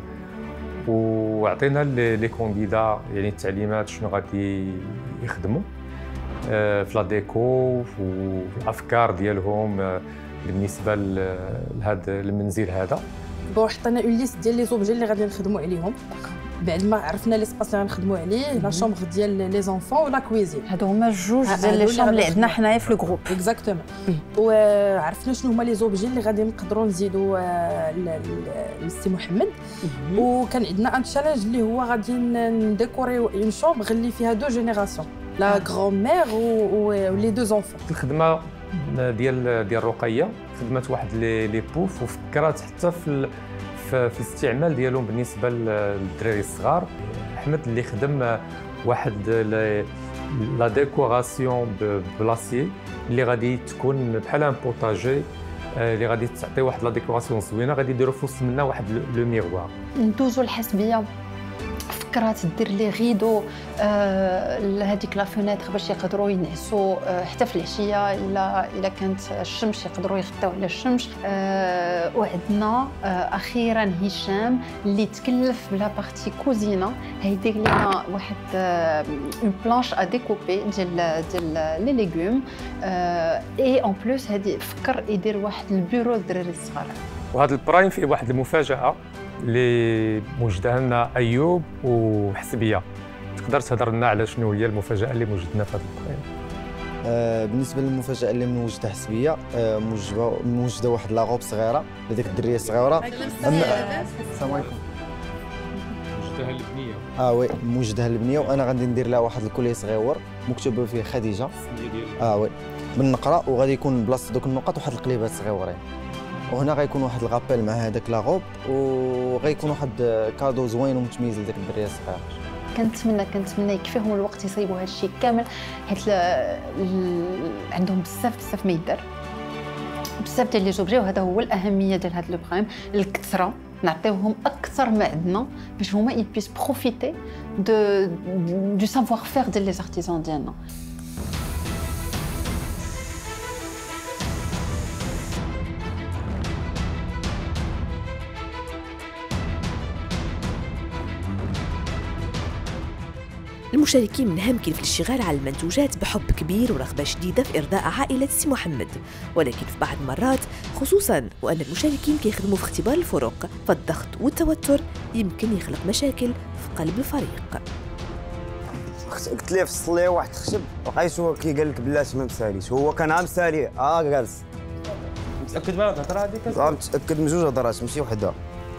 S16: وعطينا لي كونديدا يعني التعليمات شنو غادي يخدموا آه في لا ديكو وفي الافكار ديالهم آه بالنسبه لهذا المنزل هذا.
S14: دابا حطينا اون ليست ديال لي زوبجي اللي غادي نخدموا عليهم بعد ما عرفنا ليسباس اللي غنخدموا عليه لا شومبر ديال لي زونفون ولا كويزين.
S2: هادو هما جوج ديال لي شومبر اللي عندنا حنايا في الجروب.
S14: اكزاكتومون. وعرفنا شنو هما لي زوبجي اللي غادي نقدروا نزيدوا للسي محمد. وكان عندنا ان تشالنج اللي هو غادي نديكوريو اون شومبر اللي فيها دو جينيراسيون لا غران-مير ولي دو زونفون.
S16: الخدمه ديال ديال رقيه خدمات واحد لي لي بوف وفكرات حتى في في الاستعمال ديالهم بالنسبه للدراري الصغار. احمد اللي خدم واحد لا ديكوراسيون بلاسي اللي غادي تكون بحال ان بوتاجي اللي غادي تعطي واحد لا ديكوراسيون زوينه غادي يديروا في وسط منها واحد لو ميغوار.
S2: ندوزو الحسبيه فكرات دير لي غيدو لهذيك لا فونيتر باش يقدروا ينعسوا آه حتى في العشيه الا الا كانت الشمس يقدروا يغطيو على الشمس. آه وعندنا آه اخيرا هشام اللي تكلف بلا بارتي كوزينه هيدير لنا واحد اون بلانش ا ديكوبي ديال ديال لي ليغوم اي اون بلوس هادي فكر يدير واحد البيرو للدراري الصغار.
S16: وهذا البرايم فيه واحد المفاجاه اللي موجده لنا ايوب وحسبيه. تقدر تهضر لنا على شنو هي المفاجاه اللي موجدنا في هذا البرايم؟
S23: آه بالنسبه للمفاجاه اللي موجده حسبيه آه موجده موجده واحد لاغوب صغيره لهذيك الدريه الصغيره.
S16: السلام عليكم. موجدها اللبنيه.
S23: اه وي موجدها اللبنيه وانا غادي ندير لها واحد الكولي صغيور مكتوب فيه خديجه. اه وي بالنقره وغادي يكون بلاصه دوك النقط واحد القليبات صغيورين. وهنا غيكون واحد الغابيل مع هذاك لاغوب وغيكون واحد كادو زوين ومتميز لديك الدريه الصغيره.
S2: كنتمنى كنتمنى يكفيهم الوقت يصيبوا هذا الشيء كامل حيت عندهم بزاف بزاف ما يدار بزاف ديال لي زوبجي وهذا هو الاهميه ديال هذا البروغرام. الكثره نعطيوهم اكثر ما عندنا باش هما يبيس بروفيتي دو دو سافوار فير ديال لي زارتيزان ديالنا.
S1: المشاركين منها يمكن في الاشتغال على المنتوجات بحب كبير ورغبة شديدة في إرضاء عائلة سي محمد، ولكن في بعض المرات خصوصاً وأن المشاركين كيخدموا في اختبار الفرق فالضغط والتوتر يمكن يخلق مشاكل في قلب الفريق.
S8: قلت ليه فصل ليه واحد خشب لقيتو كي قال لك بلاتي ما مساليش، هو كان عا مسالي اه جالس.
S15: متأكد من الهضره هذيك؟
S8: متأكد من جوج هضرات ماشي وحده.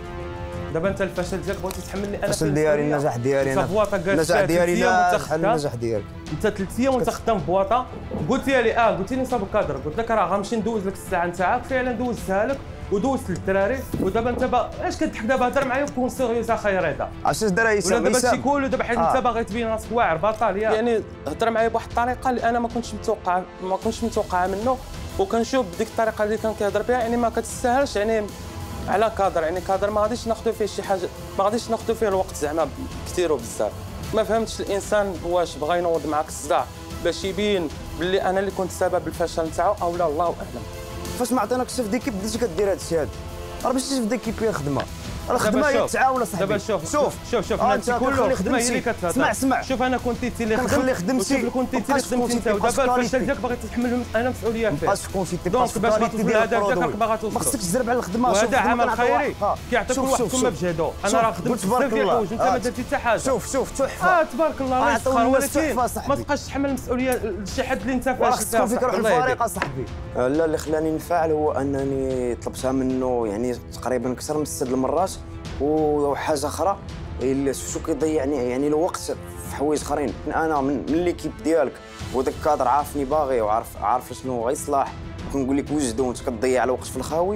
S15: دابا انت الفشل ديالك بغيتي تحملني انا
S8: الفشل ديالي النجاح ديالي انا النجاح ديالي بحال النجاح ديالك.
S15: انت ثلاث ايام وانت خدام في بواطه قلت لي اه قلت لي نصاب الكادر قلت لك راه غنمشي ندوز لك الساعه نتاعك فعلا دوزتها لك ودوزت للدراري ودابا انت باش كتضحك دابا هضر معايا وكون سيريوس اخاي رضا.
S8: علاش دار هشام؟
S15: ولا دابا شي كولو دابا حيت انت باغي تبين راسك واعر بطل يعني هضر معايا بواحد الطريقه اللي انا ما كنتش متوقع ما كنتش متوقعها منه وكنشوف بديك الطريقه اللي كان كيهضر بها يعني ما كتستاهلش يعني على كادر يعني كادر ما غاديش ناخذوا فيه شي حاجه ما غاديش ناخذوا فيه الوقت زعما كثير وبزاف. ما فهمتش الانسان واش بغى ينوض معاك الصداع باش يبين باللي انا اللي كنت سبب الفشل نتاعو او لا الله اعلم.
S8: فاش ما عطيناكش في ديكيب بديتي كدير هذا الشيء هذا راه باش تجي في ديكيب هي خدمه الخدمه هي التعاون اصاحبي.
S15: دابا شوف
S8: شوف
S15: شوف شوف انت كله الخدمه هي اللي كتهضر.
S8: اسمع اسمع
S15: شوف انا كنت انت اللي
S8: خدمت
S15: خدمتي شوف كنت انت اللي خدمتي انت ودابا الفشل ديالك باغي تتحمل انا مسؤوليه فيه.
S8: باش تكون في
S15: دونك باش ما توصل للهدف ديالك باغا توصل
S8: ما خصكش تزرب على الخدمه.
S15: وهذا عمل خيري كيعطيك واحد ثم بجهده. انا راه خدمت بزاف ديال الحوايج وانت ما درتي حتى حاجه.
S8: شوف شوف تحفه
S15: اه تبارك الله الله يسخر ولكن ما تبقاش تحمل المسؤوليه لشي حد اللي انت فاش
S8: خصك تكون روح الفريق اصاحبي. لا اللي خلاني نفعل هو انني طلبتها منه يعني تقريبا اكثر من ست المرات وحاجه اخرى اللي شو كيضيعني يعني الوقت في حوايج اخرين. انا من, من ليكيب ديالك وداك الكادر عارفني باغي وعارف عارف شنو غيصلاح كنقول لك وجدو وانت كتضيع الوقت في الخاوي.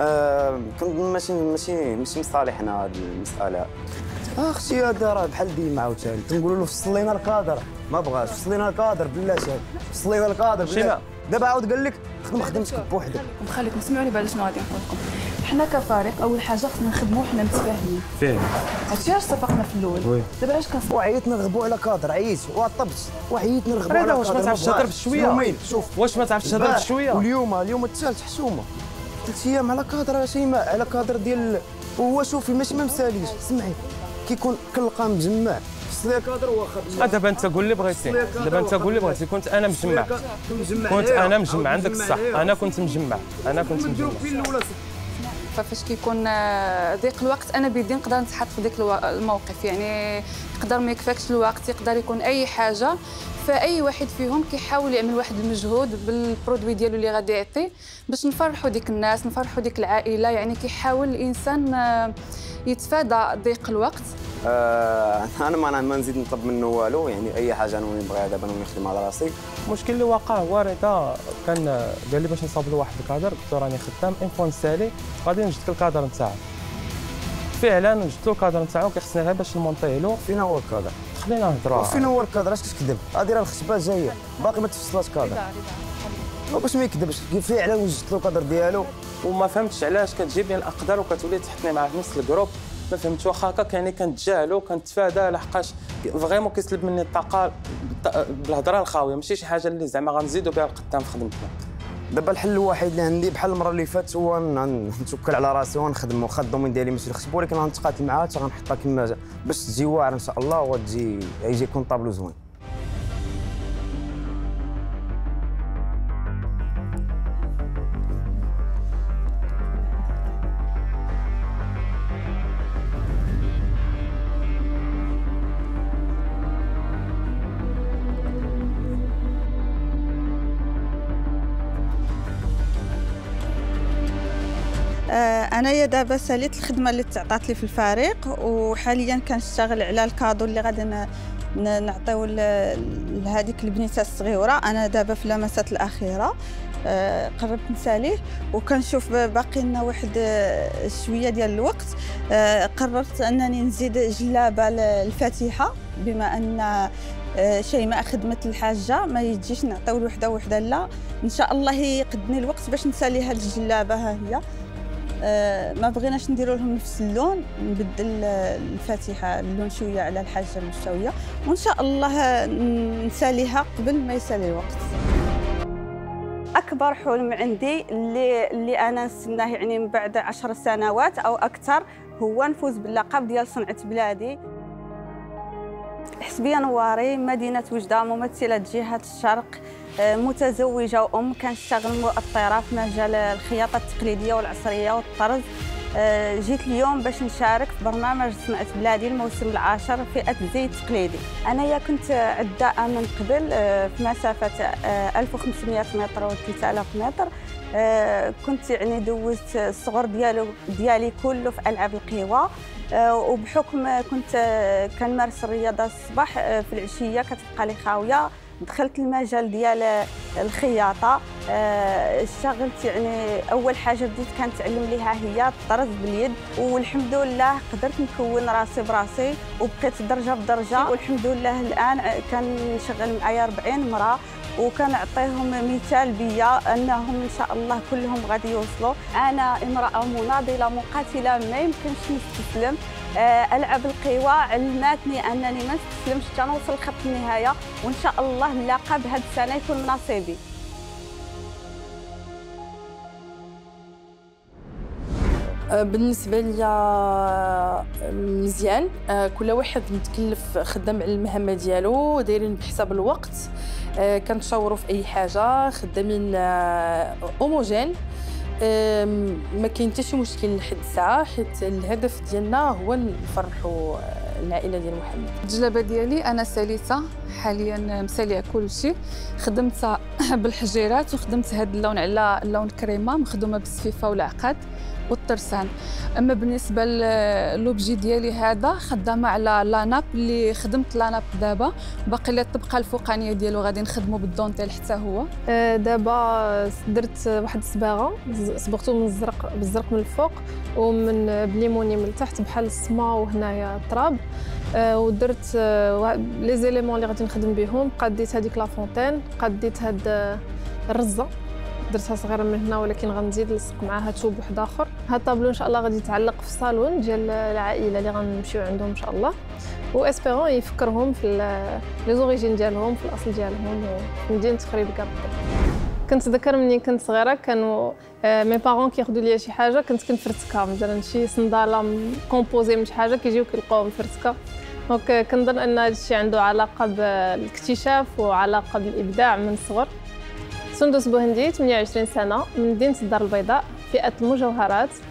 S8: آه كنظن ماشي ماشي ماشي مصالحنا هذه المساله. اه اختي هذا راه بحال ديما عاوتاني تنقولوا له فصل لينا الكادر ما بغاش فصل لينا الكادر بلاتي فصل لينا الكادر بلاتي. دابا عاود قال لك خدم خدمتك بوحدك.
S19: خليكم سمعوني بعد شنو غادي نقول لكم. حنا كفريق اول حاجه خصنا نخدموا حنا متفاهمين.
S15: فاهم.
S19: هادشي علاش اتفقنا في الاول. دابا علاش كنص
S8: وعييت نرغبوا على كادر عييت وطبت وعييت نرغبوا على كادر.
S15: واش ما تعرفش تهضر بشويه؟
S8: شوف
S15: واش ما تعرفش تهضر بشويه؟
S8: واليوم اليوم الثالث حشومه ثلاث ايام على كادر شيماء على كادر ديال وهو شوفي ماشي ما مساليش. سمعي كيكون كنلقى مجمع فصل كادر واخا.
S15: دابا انت قول لي بغيتي دابا انت قول لي بغيتي كنت انا مجمع كنت انا مجمع عندك الصح انا كنت مجمع انا كنت مجمع
S19: عارفه فاش كيكون ضيق الوقت انا بيدي نقدر نتحط في ديك الموقف، يعني يقدر ما يكفاكش الوقت، يقدر يكون اي حاجه، فاي واحد فيهم كيحاول يعمل واحد المجهود بالبرودوي ديالو اللي غادي يعطي باش نفرحوا ديك الناس، نفرحوا ديك العائله، يعني كيحاول الانسان يتفادى ضيق الوقت.
S8: آه انا ما ما نزيد نطلب منه والو، يعني اي حاجه انا نبغيها دابا انا نخدم على راسي.
S15: المشكل اللي وقع هو رضا كان قال لي باش نصاوب له واحد الكادر، قلت له راني خدام اون فوا نسالي غادي نجد لك الكادر نتاعك. فعلا جبت له الكادر نتاعو كيخصني غير باش نمونطيه له.
S8: فين هو الكادر؟
S15: خلينا نهضروا.
S8: فين هو الكادر؟ اش كتكذب؟ هادي راه الخشبه جايه باقي ما تفصلاتش كادر. باش ما يكذبش فعلا وجدت له الكادر ديالو.
S15: وما فهمتش علاش كتجيب لي الاقدار وكتولي تحطني معاه في نفس الجروب، ما فهمتش واخا هكاك يعني كنتجاهلو كنتفاداه لحقاش فريمون كيسلب مني الطاقه بالهضره الخاويه، ماشي شي حاجه اللي زعما غنزيدو بها القدام في خدمتنا.
S8: دابا الحل الوحيد اللي عندي بحال المره اللي فاتت هو نتوكل على راسي ونخدم، واخا الدومين ديالي ماشي الخشب ولكن غنتقاتل معاها حتى غنحطها كما باش تجي واعره ان شاء الله وتجي يجي يكون طابلو زوين.
S7: انايا دابا ساليت الخدمه اللي تعطات لي في الفريق، وحاليا كنشتغل على الكادو اللي غادي نعطيو لهذيك البنيته الصغيره. انا دابا في اللمسات الاخيره قربت نساليه وكنشوف باقي لنا واحد شويه ديال الوقت. قررت انني نزيد جلابه الفاتحه، بما ان شيماء خدمت الحاجه ما يجيش نعطيو وحده وحده، لا ان شاء الله يقدني الوقت باش نسالي هذه الجلابه. ها هي أه ما بغيناش نديروا لهم نفس اللون، نبدل الفاتحه اللون شويه على الحاجه المستويه، وان شاء الله نساليها قبل ما يسالي الوقت. اكبر حلم عندي اللي اللي انا نستناه يعني من بعد عشر سنوات او اكثر هو نفوز باللقب ديال صنعه بلادي. حسبيه نواري، مدينه وجده، ممثله جهه الشرق، متزوجه وام، كنشتغل مؤطره في مجال الخياطه التقليديه والعصريه والطرز. جيت اليوم باش نشارك في برنامج صنعة بلادي الموسم العاشر فئه الزي التقليدي. انايا كنت عداءه من قبل في مسافه ألف وخمسمائة متر و ثلاثة آلاف متر. كنت يعني دوزت الصغر ديالو ديالي كله في العاب القوى، وبحكم كنت كنمارس الرياضه الصباح في العشيه كتبقى لي خاويه. دخلت المجال ديال الخياطه، اشتغلت يعني اول حاجه بديت كنتعلم ليها هي الطرز باليد، والحمد لله قدرت نكون راسي براسي وبقيت درجه بدرجه، والحمد لله الان كنشغل معايا أربعين مراه وكنعطيهم مثال بيا انهم ان شاء الله كلهم غادي يوصلوا. انا امراه مناضله مقاتله ما يمكنش نستسلم. العاب القوى علمتني انني ما نستسلمش حتى نوصل لخط النهايه، وان شاء الله اللقب هذه السنه يكون من نصيبي.
S14: بالنسبه ليا مزيان، كل واحد متكلف خدام على المهمه ديالو، دايرين بحساب الوقت، كنتشاوروا في اي حاجه، خدامين اوموجين، ما كاين حتى شي مشكل لحد الساعه، حيت الهدف ديالنا هو نفرحوا العائله ديال محمد.
S19: الجلابه ديالي انا ساليتها حاليا، مساليه كلشي، خدمتها بالحجيرات وخدمت هذا اللون على اللون الكريمه مخدومه بالسفيفه والعقاد والترسان. اما بالنسبه للوبجي ديالي هذا خدامه على لاناب اللي خدمت لاناب دابا، باقي لي الطبقه الفوقانيه ديالو غادي نخدموا بالدونتيل حتى هو.
S4: دابا درت واحد الصباغه، صبغته من الزرق بالزرق من الفوق ومن بليموني من التحت بحال السما وهنايا التراب، ودرت لي زيليمون اللي غادي نخدم بهم. قديت هذيك لافونتين، قديت هاد الرزه درتها صغيره من هنا ولكن غنزيد نلصق معاها توب واحد اخر. هذا الطابلو ان شاء الله غادي يتعلق في الصالون ديال العائله اللي غنمشيو عندهم ان شاء الله، واسبيرون يفكرهم في لي زوريجين ديالهم في الاصل ديالهم في مدينه خريب كابتن. كنتذكر ملي كنت صغيره كانوا مي بارون كياخذوا ليا شي حاجه كنت كنفرتكها، مثلا شي صنداله كومبوزي من شي حاجه كيجيو كيلقاوها مفرتكه. دونك كنظن ان هذا الشيء عنده علاقه بالاكتشاف وعلاقه بالابداع من الصغر. سندس بوهندي ثمانية وعشرين سنه من مدينه الدار البيضاء، فئه المجوهرات،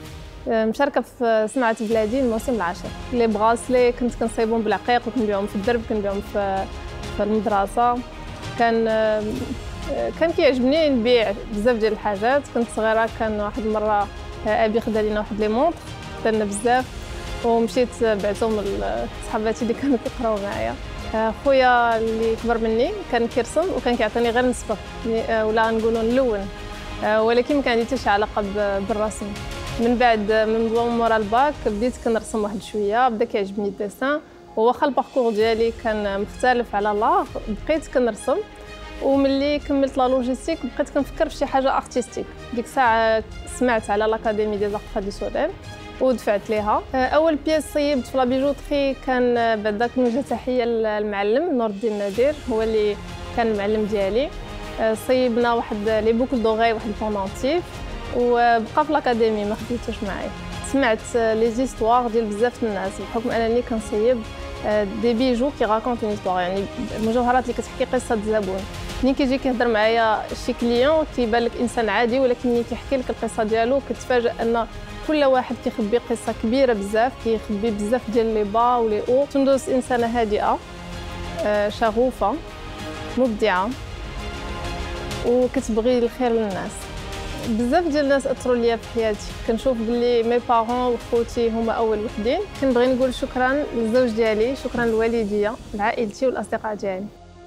S4: مشاركه في صناعه بلادي الموسم العاشر. لي بغاسلي كنت كنصايبهم بالعقيق وكنبيعهم في الدرب، كنبيعهم في في المدرسه. كان كان كيعجبني نبيع بزاف ديال الحاجات. كنت صغيره كان واحد المره ابي خدا لينا واحد لي مونطر درنا بزاف ومشيت بعتهم لصحاباتي اللي كانوا كيقراو معايا. خويا اللي كبر مني كان كيرسم وكان كيعطيني غير نصبغ ولا نقولوا نلون، ولكن ما كان عندي حتى شي علاقه بالرسم. من بعد من مورا الباك بديت كنرسم واحد شويه، بدا كيعجبني الديسان، وواخا الباركور ديالي كان مختلف على لاغ بقيت كنرسم. وملي كملت لا لوجيستيك بقيت كنفكر في شي حاجه ارتستيك. ديك الساعه سمعت على لاكاديمي دي زارت تراديسيونيل ودفعت ليها. اول بياس صيبت في لا بيجوتري كان بعدا كنوجه تحيه للمعلم نور الدين نادر، هو اللي كان المعلم ديالي. صيبنا واحد لي بوكل دوغاي واحد البونونتيف وبقى في لاكاديمي ما خديتوش معايا. سمعت لي زيستوار ديال بزاف الناس بحكم انني كنصيب دي بيجو كي راكونت اون هيستوار، يعني المجوهرات اللي كتحكي قصه الزبون. ملي كيجي كيهضر معايا شي كليون كيبان لك انسان عادي، ولكن ملي كيحكي لك القصه ديالو كتفاجئ ان كل واحد كيخبي قصه كبيره بزاف، كيخبي بزاف ديال لي با ولي او. سندس انسانه هادئه شغوفه مبدعه وكتبغي الخير للناس. بزاف ديال الناس اثروا ليا في حياتي. كنشوف باللي مي بارون وخوتي هما اول وحدين. كنبغي نقول شكرا للزوج ديالي، شكرا لوالديا لعائلتي والاصدقاء ديالي.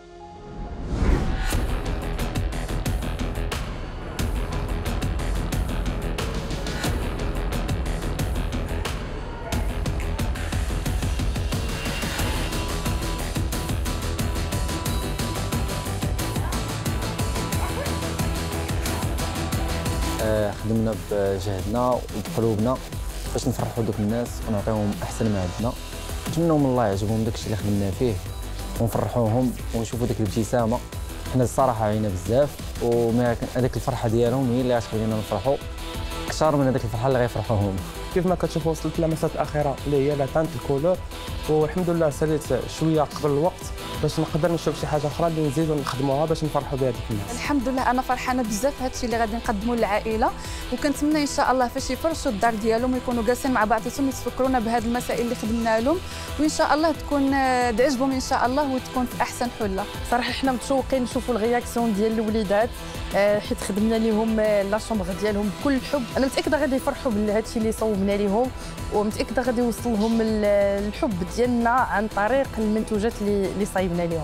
S3: خدمنا بجهدنا وبقلوبنا باش نفرحوا دوك الناس ونعطيهم احسن ما عندنا. نتمنوا من الله يعجبهم داكشي اللي خدمنا فيه ونفرحوهم ويشوفوا ديك الابتسامه. حنا الصراحه عينا بزاف وهذيك الفرحه ديالهم هي اللي غتخلينا نفرحوا اكثر من هذيك الفرحه اللي غيفرحوهم.
S15: كيف ما كتشوفوا وصلت للمسات الاخيره اللي هي لا تانت الكولور، والحمد لله ساليت شويه قبل الوقت باش نقدر نشوف شي حاجه اخرى اللي نزيدو نخدموها باش نفرحوا بهذيك الناس.
S19: الحمد لله انا فرحانه بزاف هادشي اللي غادي نقدموا للعائله، وكنتمنى ان شاء الله فاش يفرشوا الدار ديالهم يكونوا جالسين مع بعضهم يتفكرونا بهذه المسائل اللي خدمنا لهم، وان شاء الله تكون تعجبهم ان شاء الله وتكون في احسن حله.
S14: صراحه حنا متشوقين نشوفوا الرياكسيون ديال الوليدات حيت خدمنا لهم لا شومبر ديالهم بكل الحب. انا متاكده غادي يفرحوا بهادشي اللي صوبنا لهم، ومتاكده غادي يوصل لهم الحب ديالنا عن طريق المنتوجات اللي اللي صايبنا لهم.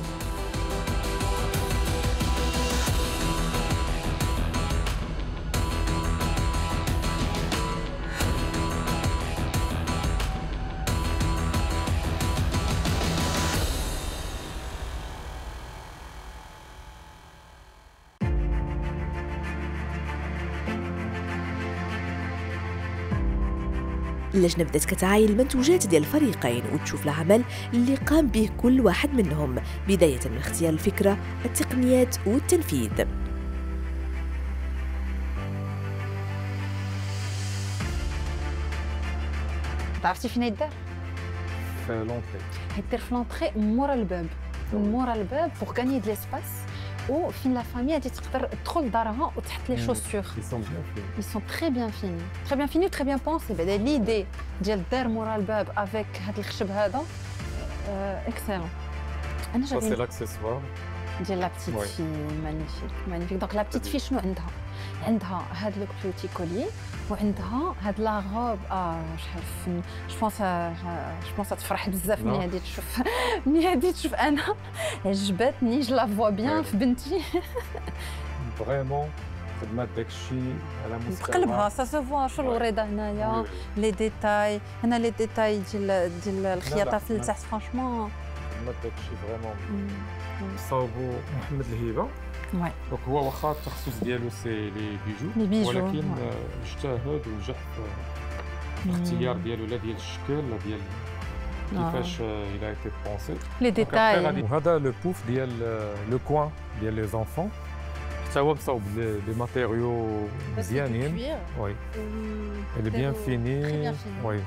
S1: اللجنة بدات كتعاين المنتوجات ديال الفريقين وتشوف العمل اللي قام به كل واحد منهم، بداية من اختيار الفكرة، التقنيات والتنفيذ.
S2: عرفتي فين يدار؟
S16: في لونطري.
S2: يدار في لونطري مورا الباب، مورا الباب بوغ غاني دي ليسباس، وفين لا فامي غادي تقدر تدخل لدارها وتحط لي شوسور. Ils sont très bien finis. Très bien finis, très bien pensés. بعدا ليدي ديال الدار مورا الباب افيك هذا الخشب هذا اكسلون. انا
S16: جابني. سي لاكسيسوار
S2: ديال لا بتيت في مانيفيك مانيفيك. دونك لا بتيت في شنو عندها؟ عندها هاد لو بيوتي كولي وعندها هاد لا غوب اه شحال فن. جو بونس جو بونس تفرح بزاف ملي هادي تشوف ملي هادي تشوف انا عجبتني جو لا فوا بيان في بنتي.
S16: فريمون خدمات داكشي على مستوى
S2: تقلبها سا سو فوا. شو الوريده هنايا لي ديتاي هنا لي ديتاي ديال ديال الخياطه في التحت فرانشمون
S16: خدمات داكشي فريمون صاوبو محمد الهيبه.
S2: وي
S16: دونك هو واخا التخصص ديالو سي لي بيجو ولكن اجتهد ونجح في الاختيار ديالو لا ديال الشكل لا ديال كيفاش الى ايتي بونسي
S2: لي ديتاي.
S16: وهذا لو بوف ديال لو كوان ديال لي زونفون حتى هو مصاوب لي ماتيريو مزيانين. وي اللي بيان فيني. وي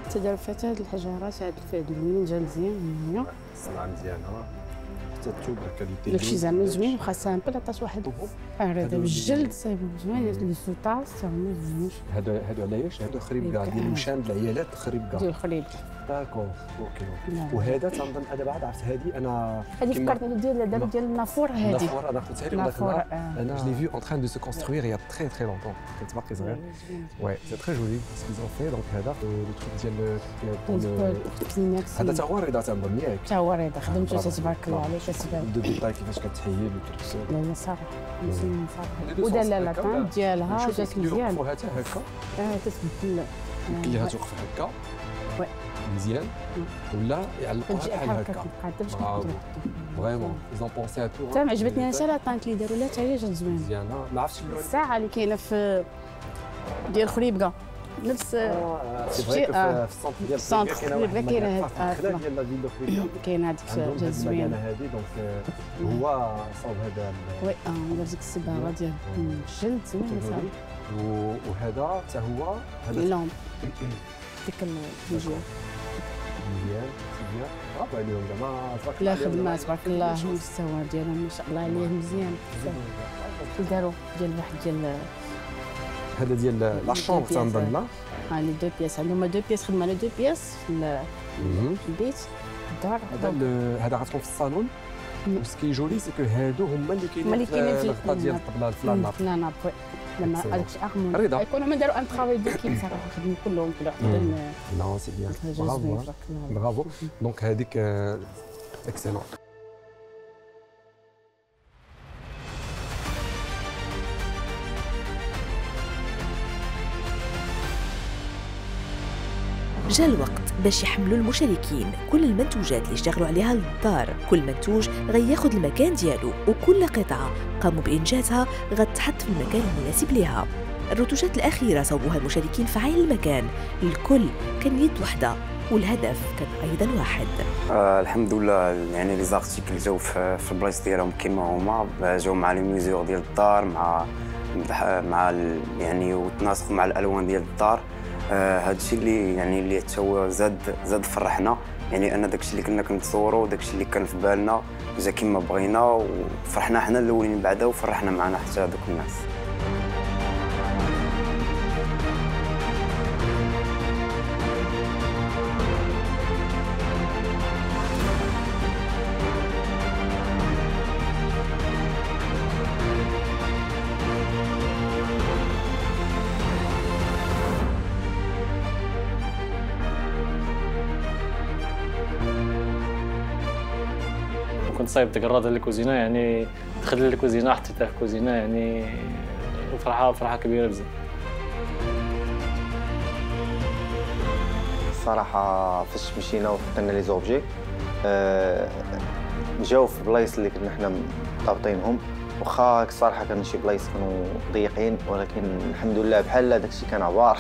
S11: تدار فيها هاد الحجرات هاد الفهد زوينين جا مزيان هنايا
S12: الصنعه مزيانه حتى تشوف الكاليتي
S11: داكشي زعما زوين وخاصها ان بو عطات واحد هذا بالجلد صايب زوين لي سوطاس زعما زوين.
S12: هادو هادو علاش هادو خريب كاع ديال الوشان د العيالات خريب كاع
S11: ديال الخريب
S12: داكور اوكي. وهذا تنظن انا بعد عرفت هذه انا
S11: هذه فكرتني ديال دابا ديال النافور هذه
S12: النافور انا قلتها لك انا جو لي فيو اون تران دو سو كونستروير يا تري تري لونتون كنت باقي صغير وي سي تري جولي سكي زون في دونك هذا لو تروك ديال هذا تا هو رضا تنظن ياك
S11: تا هو رضا خدمته تبارك الله عليك كتبان
S12: دو ديتاي كيفاش كتحيد وتركسو
S11: لا لا صراحه مزيان صراحه ودار لا طون ديالها جات مزيان
S12: وقفوها حتى هكا
S11: اه تتبدل
S12: يمكن لها توقف هكا
S11: وي
S12: مزيان ولا يعلقوها بحال هكا
S11: برافو
S12: فريمون ايزون بونسي ا تو
S11: تا عجبتني انا لا طانت اللي داروا لها حتى هي جات زوينه
S12: مزيانه ما عرفتش
S11: الساعه اللي كاينه في ديال خريبكا نفس
S12: شفتي في السونتر ديال
S11: السونتر خريبكا كاينه هاد
S12: ديال لا فيل دو خريبكا
S11: كاين هذيك جات زوينه
S12: هذه دونك هو صوب هذا
S11: وي اه دار ديك الصباغه ديال الجلد زوينه صافي
S12: وهذا حتى هو
S11: هذا اللون ديك المزيان
S12: مزيان مزيان برافو عليهم زعما تبارك
S11: الله. لا خدمه تبارك الله المستوى ديالهم ما شاء الله عليه مزيان. داروا ديال واحد ديال
S12: هذا ديال لا شومبر تنظن لا
S11: ها لي دو بياس عندهم دو بياس خدمه لي دو بياس في البيت الدار.
S12: هذا هذا غتكون في الصالون وسكي جولي سي كو هادو هما اللي كاينين في الغطاء ديال الطبله الفلاناب
S11: الفلاناب لما هذاك الشيء اغمون رضا يكونوا هما داروا ان طرافاي ديكيب صراحه خدموا كلهم كل واحد
S12: نو سي بيان برافو برافو دونك هذيك اكسلون.
S1: جاء الوقت باش يحملوا المشاركين كل المنتوجات اللي اشتغلوا عليها للدار. كل منتوج غياخد المكان ديالو وكل قطعة قاموا بإنجازها غتحط في المكان المناسب لها. الرتوشات الأخيرة صوبوها المشاركين في عين المكان، الكل كان يد وحدة والهدف كان أيضا واحد.
S8: آه الحمد لله يعني لي زارتيكل جاو في, في البلايص ديالهم كيما هما، جاو مع لي ميزور ديال الدار مع مع يعني وتناسقوا مع الألوان ديال الدار. هذا آه الشيء اللي يعني اللي حتى زاد زاد فرحنا، يعني ان داكشي اللي كنا كنتصوروا وداكشي اللي كان في بالنا جا كما بغينا وفرحنا حنا الاولين بعدا وفرحنا معنا حتى هذوك الناس.
S18: كنت صايب ديك الراده الكوزينه، يعني دخل للكوزينه حطيتها في الكوزينه، يعني فرحه فرحه كبيره بزاف.
S23: الصراحه فاش مشينا وحطينا لي زوبجي جاو في بلايص اللي كنا حنا ضابطينهم، واخا الصراحه كانوا شي بلايص كانوا ضيقين، ولكن الحمد لله بحال داكشي كان عبار.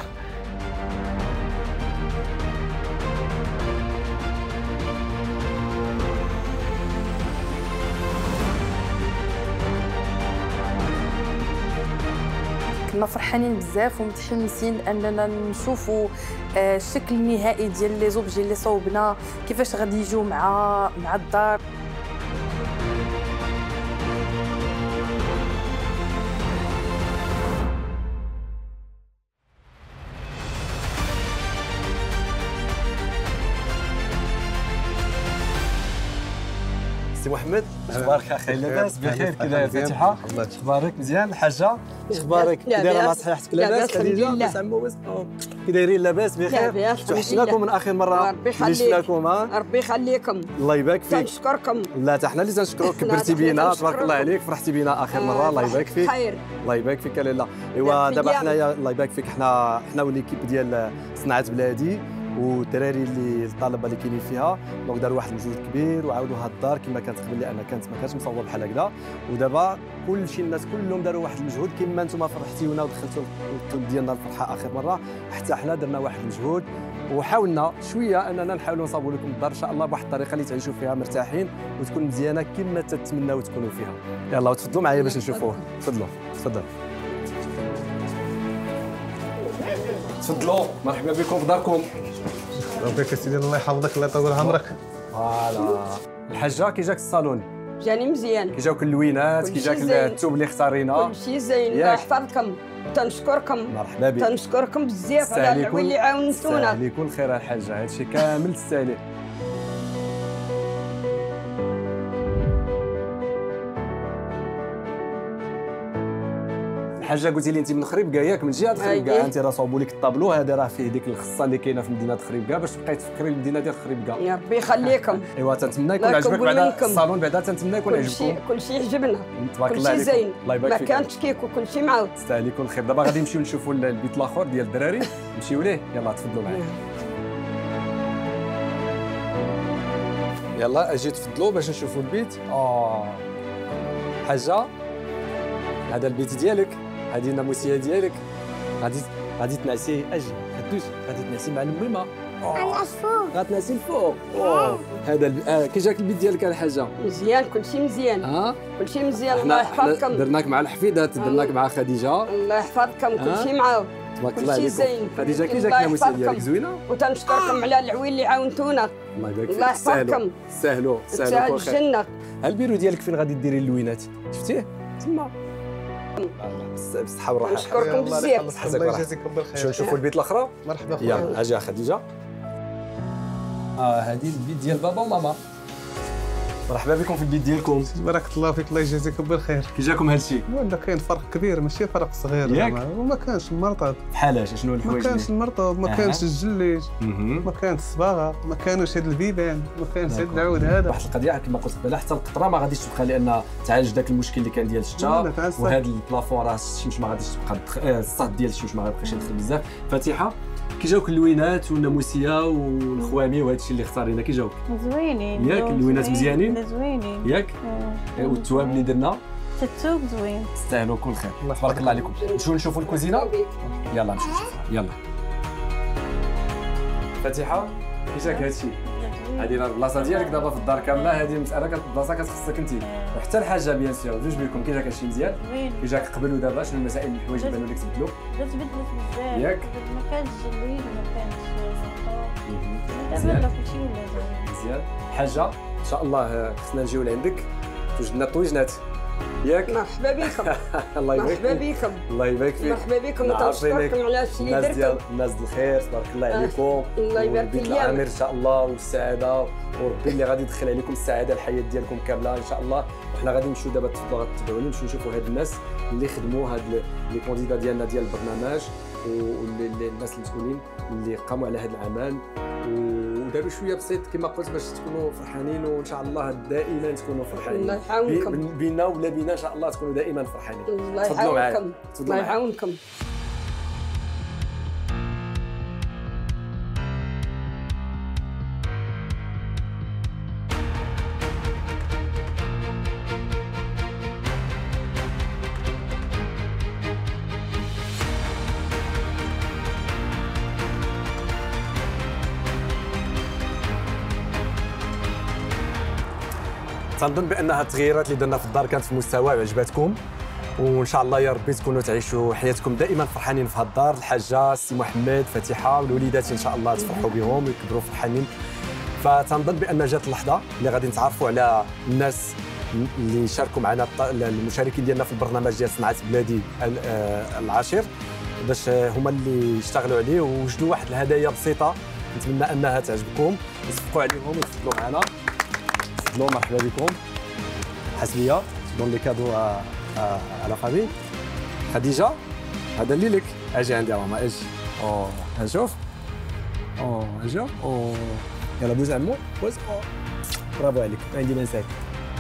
S14: كنا فرحانين بزاف ومتحمسين اننا نشوفوا الشكل النهائي ديال لي زوبجي اللي صوبنا كيفاش غادي يجيو مع مع الدار.
S12: سي محمد اخبارك اخي؟ لاباس بخير؟ كي داير فاتحه؟ اخبارك مزيان؟ الحاجه اخبارك؟ كي دايره مع صحيحتك؟ لاباس خديجه؟ لاباس عمو كي دايرين؟ لاباس بخير؟ توحشناكم من اخر مره اللي شفناكم. ها
S20: ربي يخليكم
S12: الله يبارك فيك.
S20: تنشكركم.
S12: لا حتى حنا اللي تنشكروك، كبرتي بينا تبارك الله عليك، فرحتي بينا اخر مره الله يبارك فيك.
S20: خير
S12: الله يبارك فيك لاله. ايوا دابا حنايا الله يبارك فيك حنا حنا والليكيب ديال صناعه بلادي والدراري اللي الطلبه اللي كاينين فيها، دونك داروا واحد المجهود كبير وعاودوا هاد الدار كما كانت قبل، لان كانت ما كانتش مصوبه بحال هكذا، ودابا كلشي الناس كلهم داروا واحد المجهود كما انتم فرحتيونا ودخلتوا القلب ديالنا الفرحه اخر مره، حتى حنا درنا واحد المجهود وحاولنا شويه اننا نحاولوا نصاوبوا لكم الدار ان شاء الله بواحد الطريقه اللي تعيشوا فيها مرتاحين وتكون مزيانه كما تتمناو تكونوا فيها. يلا وتفضلوا معايا باش نشوفوه. تفضلوا تفضل تفضلوا، مرحبا بكم في داركم.
S21: ربك سيدي الله يحفظك الله يطول عمرك.
S12: فوالا الحاجه كي جاك الصالون؟
S20: جاني مزيان.
S12: كي جاوك اللوينات، كي جاك الثوب اللي اختارينا؟
S20: كلشي زين الله يحفظكم تنشكركم.
S12: مرحبا بك.
S20: تنشكركم بزاف على العوين اللي عاونتونا.
S12: تستاهلي كل خير الحاجه، هادشي كامل تستاهلي. الحاجه قلتي لي انت من خريبكا ياك، من جهه خريبكا انت راه صاوبوا لك الطابلو هذا راه فيه ديك الخصه اللي كاينه في مدينه خريبكا باش تبقاي تفكري المدينه ديال خريبكا.
S20: يا ربي يخليكم.
S12: ايوا تنتمنى يكون عجبك بعدا الصالون، بعدا تنتمنى يكون عجبكم.
S20: كلشي عجبنا،
S12: تبارك الله عليكم.
S20: كلشي زين،
S12: الله يبارك فيك.
S20: ما كانش كيك وكلشي معاود.
S12: تستاهلي كل خير. دابا غادي نمشيو نشوفوا البيت الاخر ديال الدراري، نمشيو ليه. يلاه تفضلوا معايا. يلا اجي تفضلوا باش نشوفوا البيت. اه حاجه، هذا البيت ديالك، هذه الناموسيه ديالك. غادي غادي تنعسي، اجي خدوش، غادي تنعسي مع الميمه.
S20: انا الفوق.
S12: غتنعسي الفوق. اوه هذا الب... آه كي جاك البيت ديالك الحاجه؟
S20: مزيان كلشي مزيان.
S12: اه
S20: كلشي مزيان الله يحفظكم.
S12: درناك مع الحفيدات، درناك مع خديجه.
S20: الله يحفظكم كلشي معاهم.
S12: تبارك الله عليكم.
S20: زين.
S12: خديجه كي جاك الناموسيه ديالك زوينه؟
S20: وتنشكركم على العوين اللي عاونتونا.
S12: الله يبارك فيك.
S20: الله يحفظكم.
S12: سهلوا سهلوا
S20: تسهل
S12: كل خير.
S20: الجنه.
S12: البيرو ديالك فين غادي ديري اللوينات؟ شفتيه؟ تما. بالصحه والراحه.
S20: نشكركم بزاف.
S21: الله يجازيكم بالخير.
S12: شنو نشوفوا البيت الاخرى؟
S21: مرحبا خويا.
S12: يلا اجي خديجه. اه هذه البيت ديال بابا وماما. مرحبا بكم في البيت ديالكم.
S21: بارك الله فيك الله يجازيكم بالخير.
S12: كي جاكم هادشي؟
S21: ولا كاين فرق كبير ماشي فرق صغير.
S12: ياك؟
S21: وما كانش المرطب.
S12: بحالاش شنو الحوايج؟
S21: ما كانش المرطب، ما كانش الجليج، ما كانت الصباغه، ما كانوش هاد البيبان، ما كانش هاد العود هذا.
S12: واحد القضيه كما قلت قبيله، حتى القطره ما غاديش تبقى لان تعالج ذاك المشكل اللي كان ديال الشتاء، وهذا البلافون راه الشمس ما غاديش تبقى، الصهد ديال الشمس ما غاديش يدخل بزاف. فاتحه كي جاوك اللوينات والناموسيه والخوامي وهذا الشيء اللي اختارينا كي جاوك؟
S22: زوينين
S12: ياك اللوينات مزيانين؟
S22: زوينين
S12: ياك؟ والثواب اللي درنا؟
S22: الثوب زوين.
S12: تستاهلوا كل خير. تبارك الله عليكم. نمشيو نشوفوا الكوزينه؟ يلا نمشيو نشوفوها. يلا. فاتحه كي جاك هادشي؟ هذه راه البلاصه ديالك دابا في الدار كامله، هذه مساله البلاصه كتخصك انت وحتى الحاجه بيان سيغ. جوج بكم كي جاك هادشي مزيان؟ كي جاك قبل ودابا شنو المسائل الحوايج اللي بانوا لك تبدلوا؟
S22: تبدلت بزاف.
S12: ياك؟
S22: ما كانش جليد وما كانش دابا كلشي ولا زين.
S12: مزيان. حاجه ان شاء الله خصنا نجيو لعندك توجدنا الطويجنات ياك؟
S20: مرحبا بكم.
S12: الله يبارك فيك.
S20: مرحبا بكم.
S12: الله يبارك فيك.
S20: مرحبا بكم وتنشكركم على هادشي اللي
S12: الناس ديال
S20: درتو.
S12: الناس الخير تبارك الله عليكم.
S20: الله يبارك
S12: فيك.
S20: فيك.
S12: العامر ان شاء الله والسعاده، وربي اللي غادي يدخل عليكم السعاده الحياه ديالكم كامله ان شاء الله. وحنا غادي نمشيو دابا تفضلوا غتتبعوني نمشيو نشوفوا هاد الناس اللي خدموا هاد لي كونديدا ديالنا ديال البرنامج والناس المسؤولين اللي قاموا على هذا العمل، وداروا شويه بسيط كما قلت باش تكونوا فرحانين، وان شاء الله دائما تكونوا فرحانين.
S20: الله يعاونكم.
S12: بينا ولا بينا ان شاء الله تكونوا دائما فرحانين.
S20: الله يعاونكم. الله يعاونكم.
S12: تنظن بانها التغييرات اللي درنا في الدار كانت في المستوى وعجباتكم، وان شاء الله يا ربي تكونوا تعيشوا حياتكم دائما فرحانين في هذه الدار. الحاجه السي محمد فاتحه والوليدات ان شاء الله تفرحوا بهم ويكبروا فرحانين. فتنظن بان جات اللحظه اللي غادي نتعرفوا على الناس اللي شاركوا معنا، المشاركين ديالنا في البرنامج ديال صناعه بلادي العاشر، باش هما اللي اشتغلوا عليه ووجدوا واحد الهدايا بسيطه. نتمنى انها تعجبكم، نصفقوا عليهم وتفضلوا معنا. تفضلوا مرحبا بكم. حسبيه دون لي كادو على فامي. خديجه هذا اللي لك، اجي عندي ماما اجي. اوه شوف، اوه شوف، اوه يلا بوز عمو بوز. اوه برافو عليك. عندي ما نساك.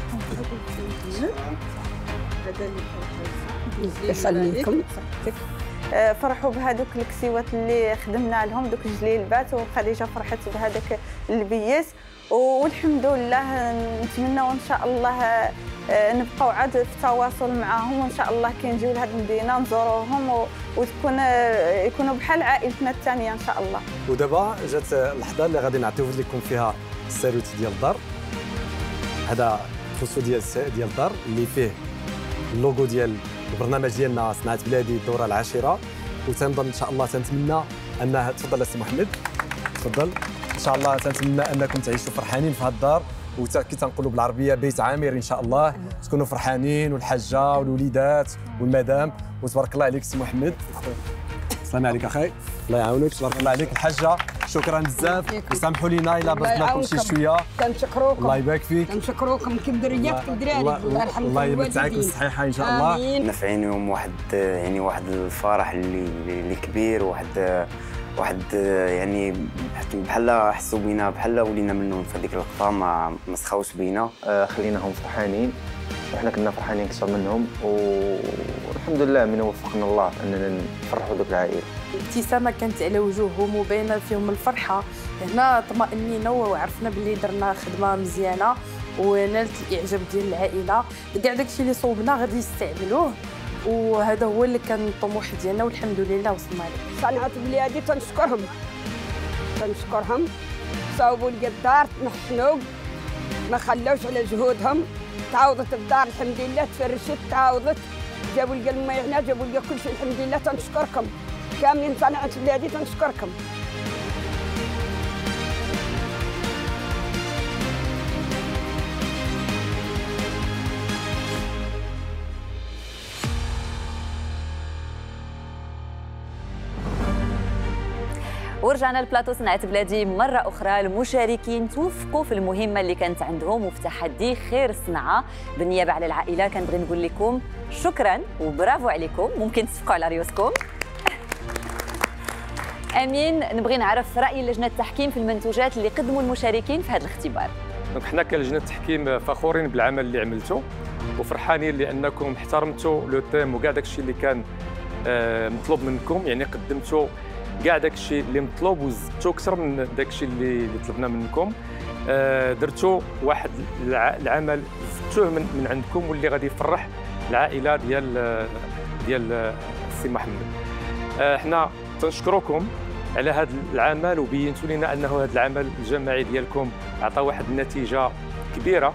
S20: يخليكم.
S7: فرحوا بهذوك الكسيوات اللي خدمنا لهم، دوك الجليلبات، وخديجه فرحت بهذاك البياس، والحمد لله. نتمنوا ان شاء الله نبقاو عاد في تواصل معهم، وان شاء الله كي نجيو لهذه المدينه نزوروهم وتكون يكونوا بحال عائلتنا الثانيه ان شاء الله.
S12: ودابا جات اللحظه اللي غادي نعطيو لكم فيها الساروت ديال الدار. هذا الخصو ديال ديال الدار اللي فيه اللوغو ديال البرنامج ديالنا صناعه بلادي الدوره العاشره، وتنظن ان شاء الله تنتمنى انها تفضل السي محمد. تفضل ان شاء الله تنتمنى انكم تعيشوا فرحانين في هذا الدار، وكي تنقولوا بالعربيه بيت عامر ان شاء الله، تكونوا فرحانين، والحاجه والوليدات والمدام. وتبارك الله عليك سي محمد. السلام عليك اخي، الله يعاونك. تبارك الله عليك الحاجه، شكرا بزاف، وسامحوا لينا الا بردناكم شي شويه.
S20: كنشكروكم،
S12: الله يبارك فيك.
S20: كنشكروكم كالدريات كالدراري، الله يرحم
S12: الله يمتعك بالصحيحه ان شاء الله.
S8: آمين. في عينيهم واحد يعني واحد الفرح اللي اللي كبير، واحد واحد يعني بحال حسوا بينا، بحال ولينا منهم في هذيك اللقطه، ما ما سخاوش بينا.
S3: آه خليناهم فرحانين وحنا كنا فرحانين اكثر منهم، والحمد لله من وفقنا الله اننا نفرحوا ذوك العائله.
S13: الابتسامه كانت على وجوههم وباينه فيهم الفرحه. هنا طمأنينا وعرفنا باللي درنا خدمه مزيانه ونالت الاعجاب ديال العائله. كاع داكشي اللي صوبنا غادي يستعملوه، وهذا هو اللي كان الطموح ديالنا والحمد لله وصلنا له.
S20: صنعة بلادي تنشكرهم تنشكرهم صوبوا لي الدار، تنحنوا ما خلاوش على جهودهم. تعوضت الدار الحمد لله، تفرشت تعوضت، جابوا لي الماء هنا، جابوا لي كل شيء الحمد لله. تنشكركم كاملين، صنعة بلادي تنشكركم.
S5: ورجعنا لبلاطو صنعة بلادي مرة أخرى. المشاركين توفقوا في المهمة اللي كانت عندهم وفي تحدي خير الصنعة. بالنيابة على العائلة كنبغي نقول لكم شكرا وبرافو عليكم. ممكن تصفقوا على ريوسكم. أمين، نبغي نعرف رأي لجنة التحكيم في المنتوجات اللي قدموا المشاركين في هذا الاختبار.
S16: دونك حنا كلجنة التحكيم فخورين بالعمل اللي عملتوا وفرحانين لأنكم احترمتوا لو تيم وكاع داكشي اللي كان مطلوب منكم، يعني قدمتوا كاع داكشي اللي مطلوب وزدتوا اكثر من داكشي اللي, اللي طلبنا منكم. آه درتوا واحد العمل زدتوه من, من عندكم واللي غادي يفرح العائله ديال ديال السي محمد. آه حنا تنشكركم على هذا العمل وبينتوا لنا انه هذا العمل الجماعي ديالكم عطى واحد النتيجه كبيره،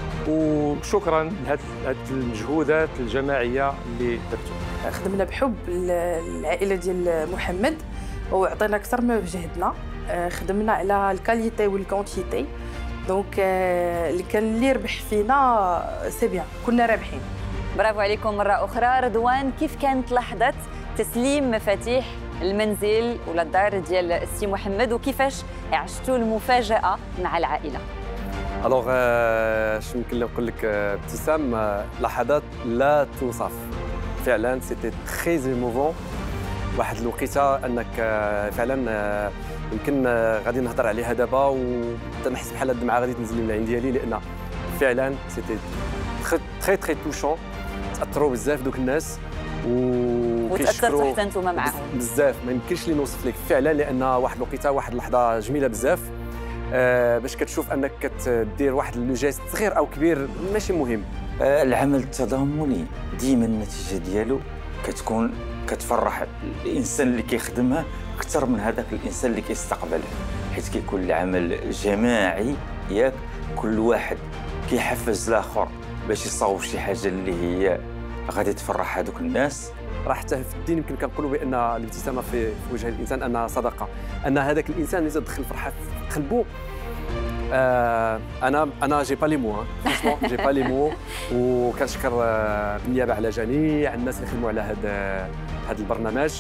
S16: وشكرا لهذه المجهودات الجماعيه اللي درتوا.
S13: خدمنا بحب العائله ديال محمد وعطينا اكثر من جهدنا. خدمنا على الكاليتي والكونتيتي، دونك اللي كان اللي يربح فينا سي بيان، كنا رابحين.
S5: برافو عليكم مره اخرى. رضوان، كيف كانت لحظه تسليم مفاتيح المنزل ولا الدار ديال السي محمد وكيفاش عشتوا المفاجاه مع العائله؟
S12: الوغ اش يمكن نقول لك ابتسام، لحظات لا توصف فعلا. سيتي تري ايموفون واحد الوقيته انك فعلا يمكن غادي نهضر عليها دابا وتنحس بحال الدمعه غادي تنزل من العين ديالي، لان فعلا سيتي تري تري توشون. تاثروا بزاف دوك الناس
S5: وتاثرتوا حتى نتوما معاهم
S12: بزاف، ما يمكنش لي نوصف لك فعلا، لان واحد الوقيته واحد اللحظه جميله بزاف. آه باش كتشوف انك كتدير واحد لو جيست صغير او كبير ماشي مهم.
S10: آه العمل التضامني ديما النتيجه ديالو كتكون كتفرح الانسان اللي كيخدمها اكثر من هذاك الانسان اللي كيستقبلها، حيت كيكون العمل جماعي ياك، كل واحد كيحفز الاخر باش يصاوب شي حاجه اللي هي غادي تفرح هذوك الناس.
S12: راه حتى في الدين يمكن كنقولوا بان الابتسامه في, في وجه الانسان انها صدقه، ان هذاك الانسان اللي تدخل الفرحه في قلبه. آه انا انا جي با لي مو فرانشمون جي با لي مو. وكنشكر آه بالنيابه على جميع الناس اللي خدموا على هذا هذا البرنامج،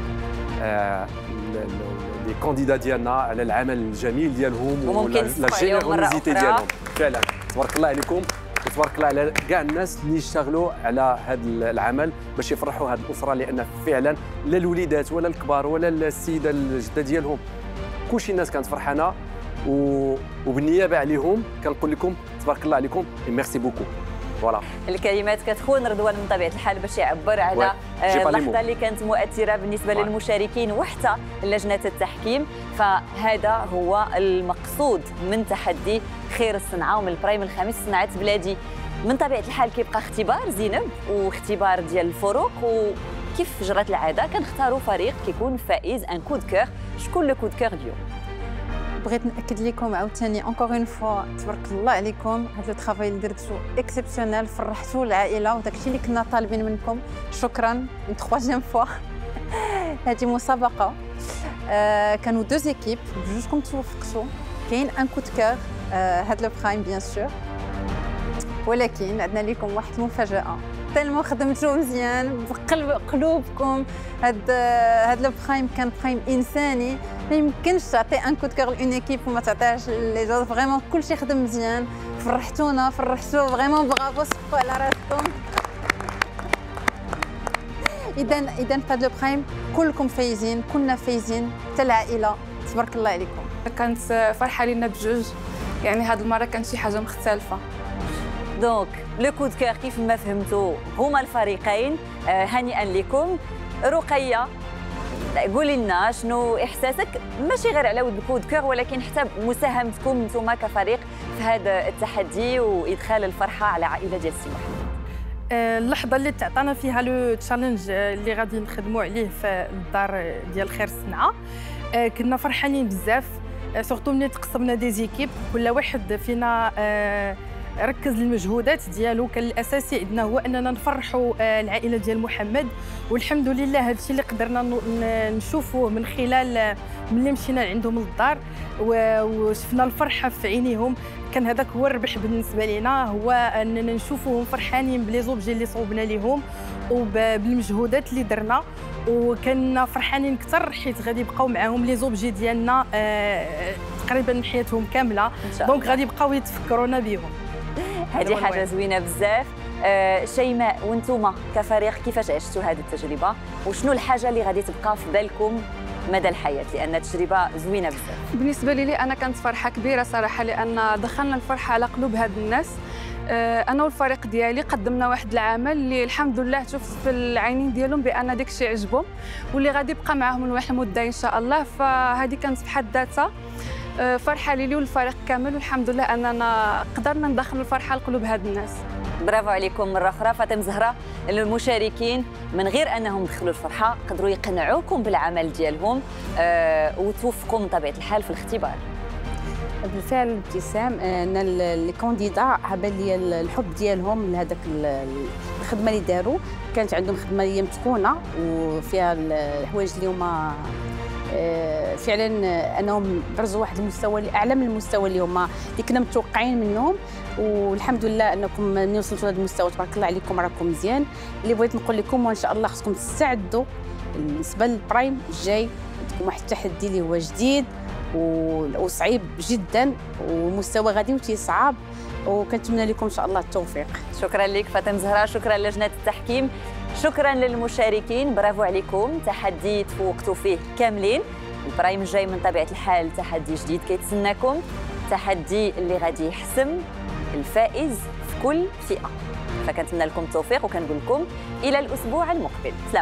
S12: آه لي كانديدا ديالنا على العمل الجميل ديالهم ولا جينيروزيتي ديالهم. فعلا تبارك الله عليكم وتبارك الله على كاع الناس اللي اشتغلوا على هذا العمل باش يفرحوا هذه الاسره، لان فعلا لا الوليدات ولا الكبار ولا السيده الجده ديالهم كلشي الناس كانت فرحانه. و... وبالنيابه عليهم كنقول لكم تبارك الله عليكم ميرسي بوكو. فوالا
S5: الكلمات كتخون رضوان من طبيعه الحال باش يعبر على اللحظه اللي كانت مؤثره بالنسبه وي. للمشاركين وحتى لجنه التحكيم. فهذا هو المقصود من تحدي خير الصنعه ومن البرايم الخامس صناعه بلادي. من طبيعه الحال كيبقى اختبار زينب واختبار ديال الفروق، وكيف جرت العاده كنختاروا فريق كيكون فائز ان كود كور. شكون لو كود كور اليوم؟
S2: بغيت ناكد لكم عاوتاني اونكور اون فوا تبارك الله عليكم، هذا لو ترافاي اللي درتو اكسبسيونيل، فرحتوا العائله وداكشي اللي كنا طالبين منكم. شكرا من تخوازيام فوا. هذه مسابقه آه كانوا دو زيكيب بجوجكم توفقتوا. كاين ان كود كور هاد لو برايم بيان سور، ولكن عندنا لكم واحد المفاجاه. تالمو خدمتو مزيان بقلب قلوبكم. هاد هاد لو برايم كان برايم انساني، ما يمكنش تعطي ان كود كور لون ايكيب وما تعطيهاش لي زوز. فريمون كلشي خدم مزيان، فرحتونا فرحتو فريمون. برافو، سقفوا على راسكم. اذا اذا في هاد لو برايم كلكم فايزين، كلنا فايزين حتى العائله. تبارك الله عليكم.
S19: كانت فرحه لينا بجوج، يعني هاد المره كانت شي حاجه مختلفه.
S5: دونك لو كود كور كيف ما فهمتوا هما الفريقين. آه هنيئا لكم. رقيه، قولي لنا شنو احساسك، ماشي غير على ود الكود كور ولكن حتى مساهمتكم نتوما كفريق في هذا التحدي وادخال الفرحه على عائله ديال السي محمد.
S14: اللحظه اللي تعطانا فيها لو تشالنج اللي غادي نخدموا عليه في الدار ديال خير الصنعه، كنا فرحانين بزاف، سورتو ملي تقسمنا دي زيكيب. كل واحد فينا ركز المجهودات ديالو. كان الاساسي عندنا هو اننا نفرحوا العائله ديال محمد، والحمد لله هذا الشيء اللي قدرنا نشوفوه من خلال ملي مشينا عندهم للدار وشفنا الفرحه في عينيهم. كان هذاك هو الربح بالنسبه لنا، هو اننا نشوفوهم فرحانين بلي زوبجي اللي صوبنا ليهم وبالمجهودات اللي درنا، وكنا فرحانين اكثر حيت غادي يبقاو معاهم لي زوبجي ديالنا تقريبا حياتهم كامله. دونك غادي يبقاو يتفكرونا بهم.
S5: هذه حاجه زوينه بزاف. آه شيماء، وانتم كفريق كيفاش عشتوا هذه التجربه، وشنو الحاجه اللي غادي تبقى في بالكم مدى الحياه، لان تجربه زوينه بزاف؟
S19: بالنسبه لي انا كانت فرحه كبيره صراحه، لان دخلنا الفرحه على قلوب هاد الناس. انا والفريق ديالي قدمنا واحد العمل اللي الحمد لله شفت في العينين ديالهم بان داك الشيء عجبهم، واللي غادي يبقى معاهم لواحد المده ان شاء الله. فهذه كانت في حد ذاتها فرحه لي والفريق كامل، والحمد لله اننا قدرنا ندخل الفرحه لقلوب هاد الناس.
S5: برافو عليكم مره اخرى. فاطمه زهراء، المشاركين من غير انهم دخلوا الفرحه قدروا يقنعوكم بالعمل ديالهم أه وتوفقوا من طبيعه الحال في الاختبار.
S11: بالفعل ابتسام، انا لي كونديدا عبال لي الحب ديالهم لهذاك الخدمه اللي داروا. كانت عندهم خدمه هي متقونه وفيها الحوايج اللي هما فعلا انهم برزوا واحد المستوى اللي اعلى من المستوى اللي هما اللي كنا متوقعين منهم. والحمد لله انكم ملي وصلتوا لهذا المستوى تبارك الله عليكم راكم مزيان. اللي بغيت نقول لكم وان شاء الله خصكم تستعدوا بالنسبه للبرايم الجاي، عندكم واحد التحدي اللي هو جديد وصعيب جدا ومستوى غادي وتيصعب، وكنتمنى لكم ان شاء الله التوفيق.
S5: شكرا لك فاطمه زهراء، شكرا لجنه التحكيم، شكرا للمشاركين. برافو عليكم، تحدي تفوقتوا فيه كاملين. البرايم الجاي من طبيعه الحال تحدي جديد كيتسناكم، تحدي اللي غادي يحسم الفائز في كل فئه. فكنتمنى لكم التوفيق وكنقول لكم الى الاسبوع المقبل. سلام.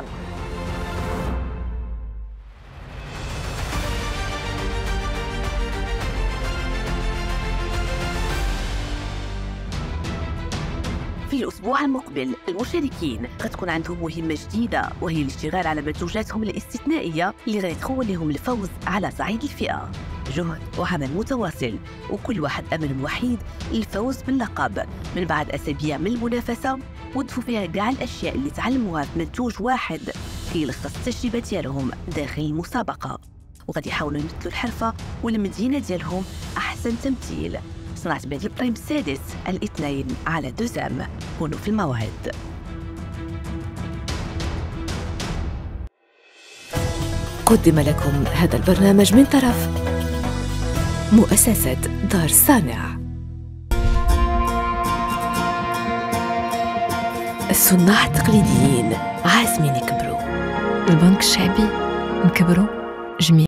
S1: في الأسبوع المقبل المشاركين غتكون عندهم مهمة جديدة، وهي الاشتغال على منتوجاتهم الاستثنائية اللي غتخول لهم الفوز على صعيد الفئة. جهد وعمل متواصل، وكل واحد أمل وحيد للفوز باللقب من بعد أسابيع من المنافسة وضفوا فيها كاع الأشياء اللي تعلموها في منتوج واحد كيلخص التجربة ديالهم داخل المسابقة، وغادي يحاولوا يمثلوا الحرفة والمدينة ديالهم أحسن تمثيل. صناعة بهذا البرايم السادس الاثنين على دوزام. كونوا في الموعد. قدم لكم هذا البرنامج من طرف مؤسسة دار صانع. الصناع التقليديين عازمين يكبروا.
S6: البنك الشعبي نكبروا جميع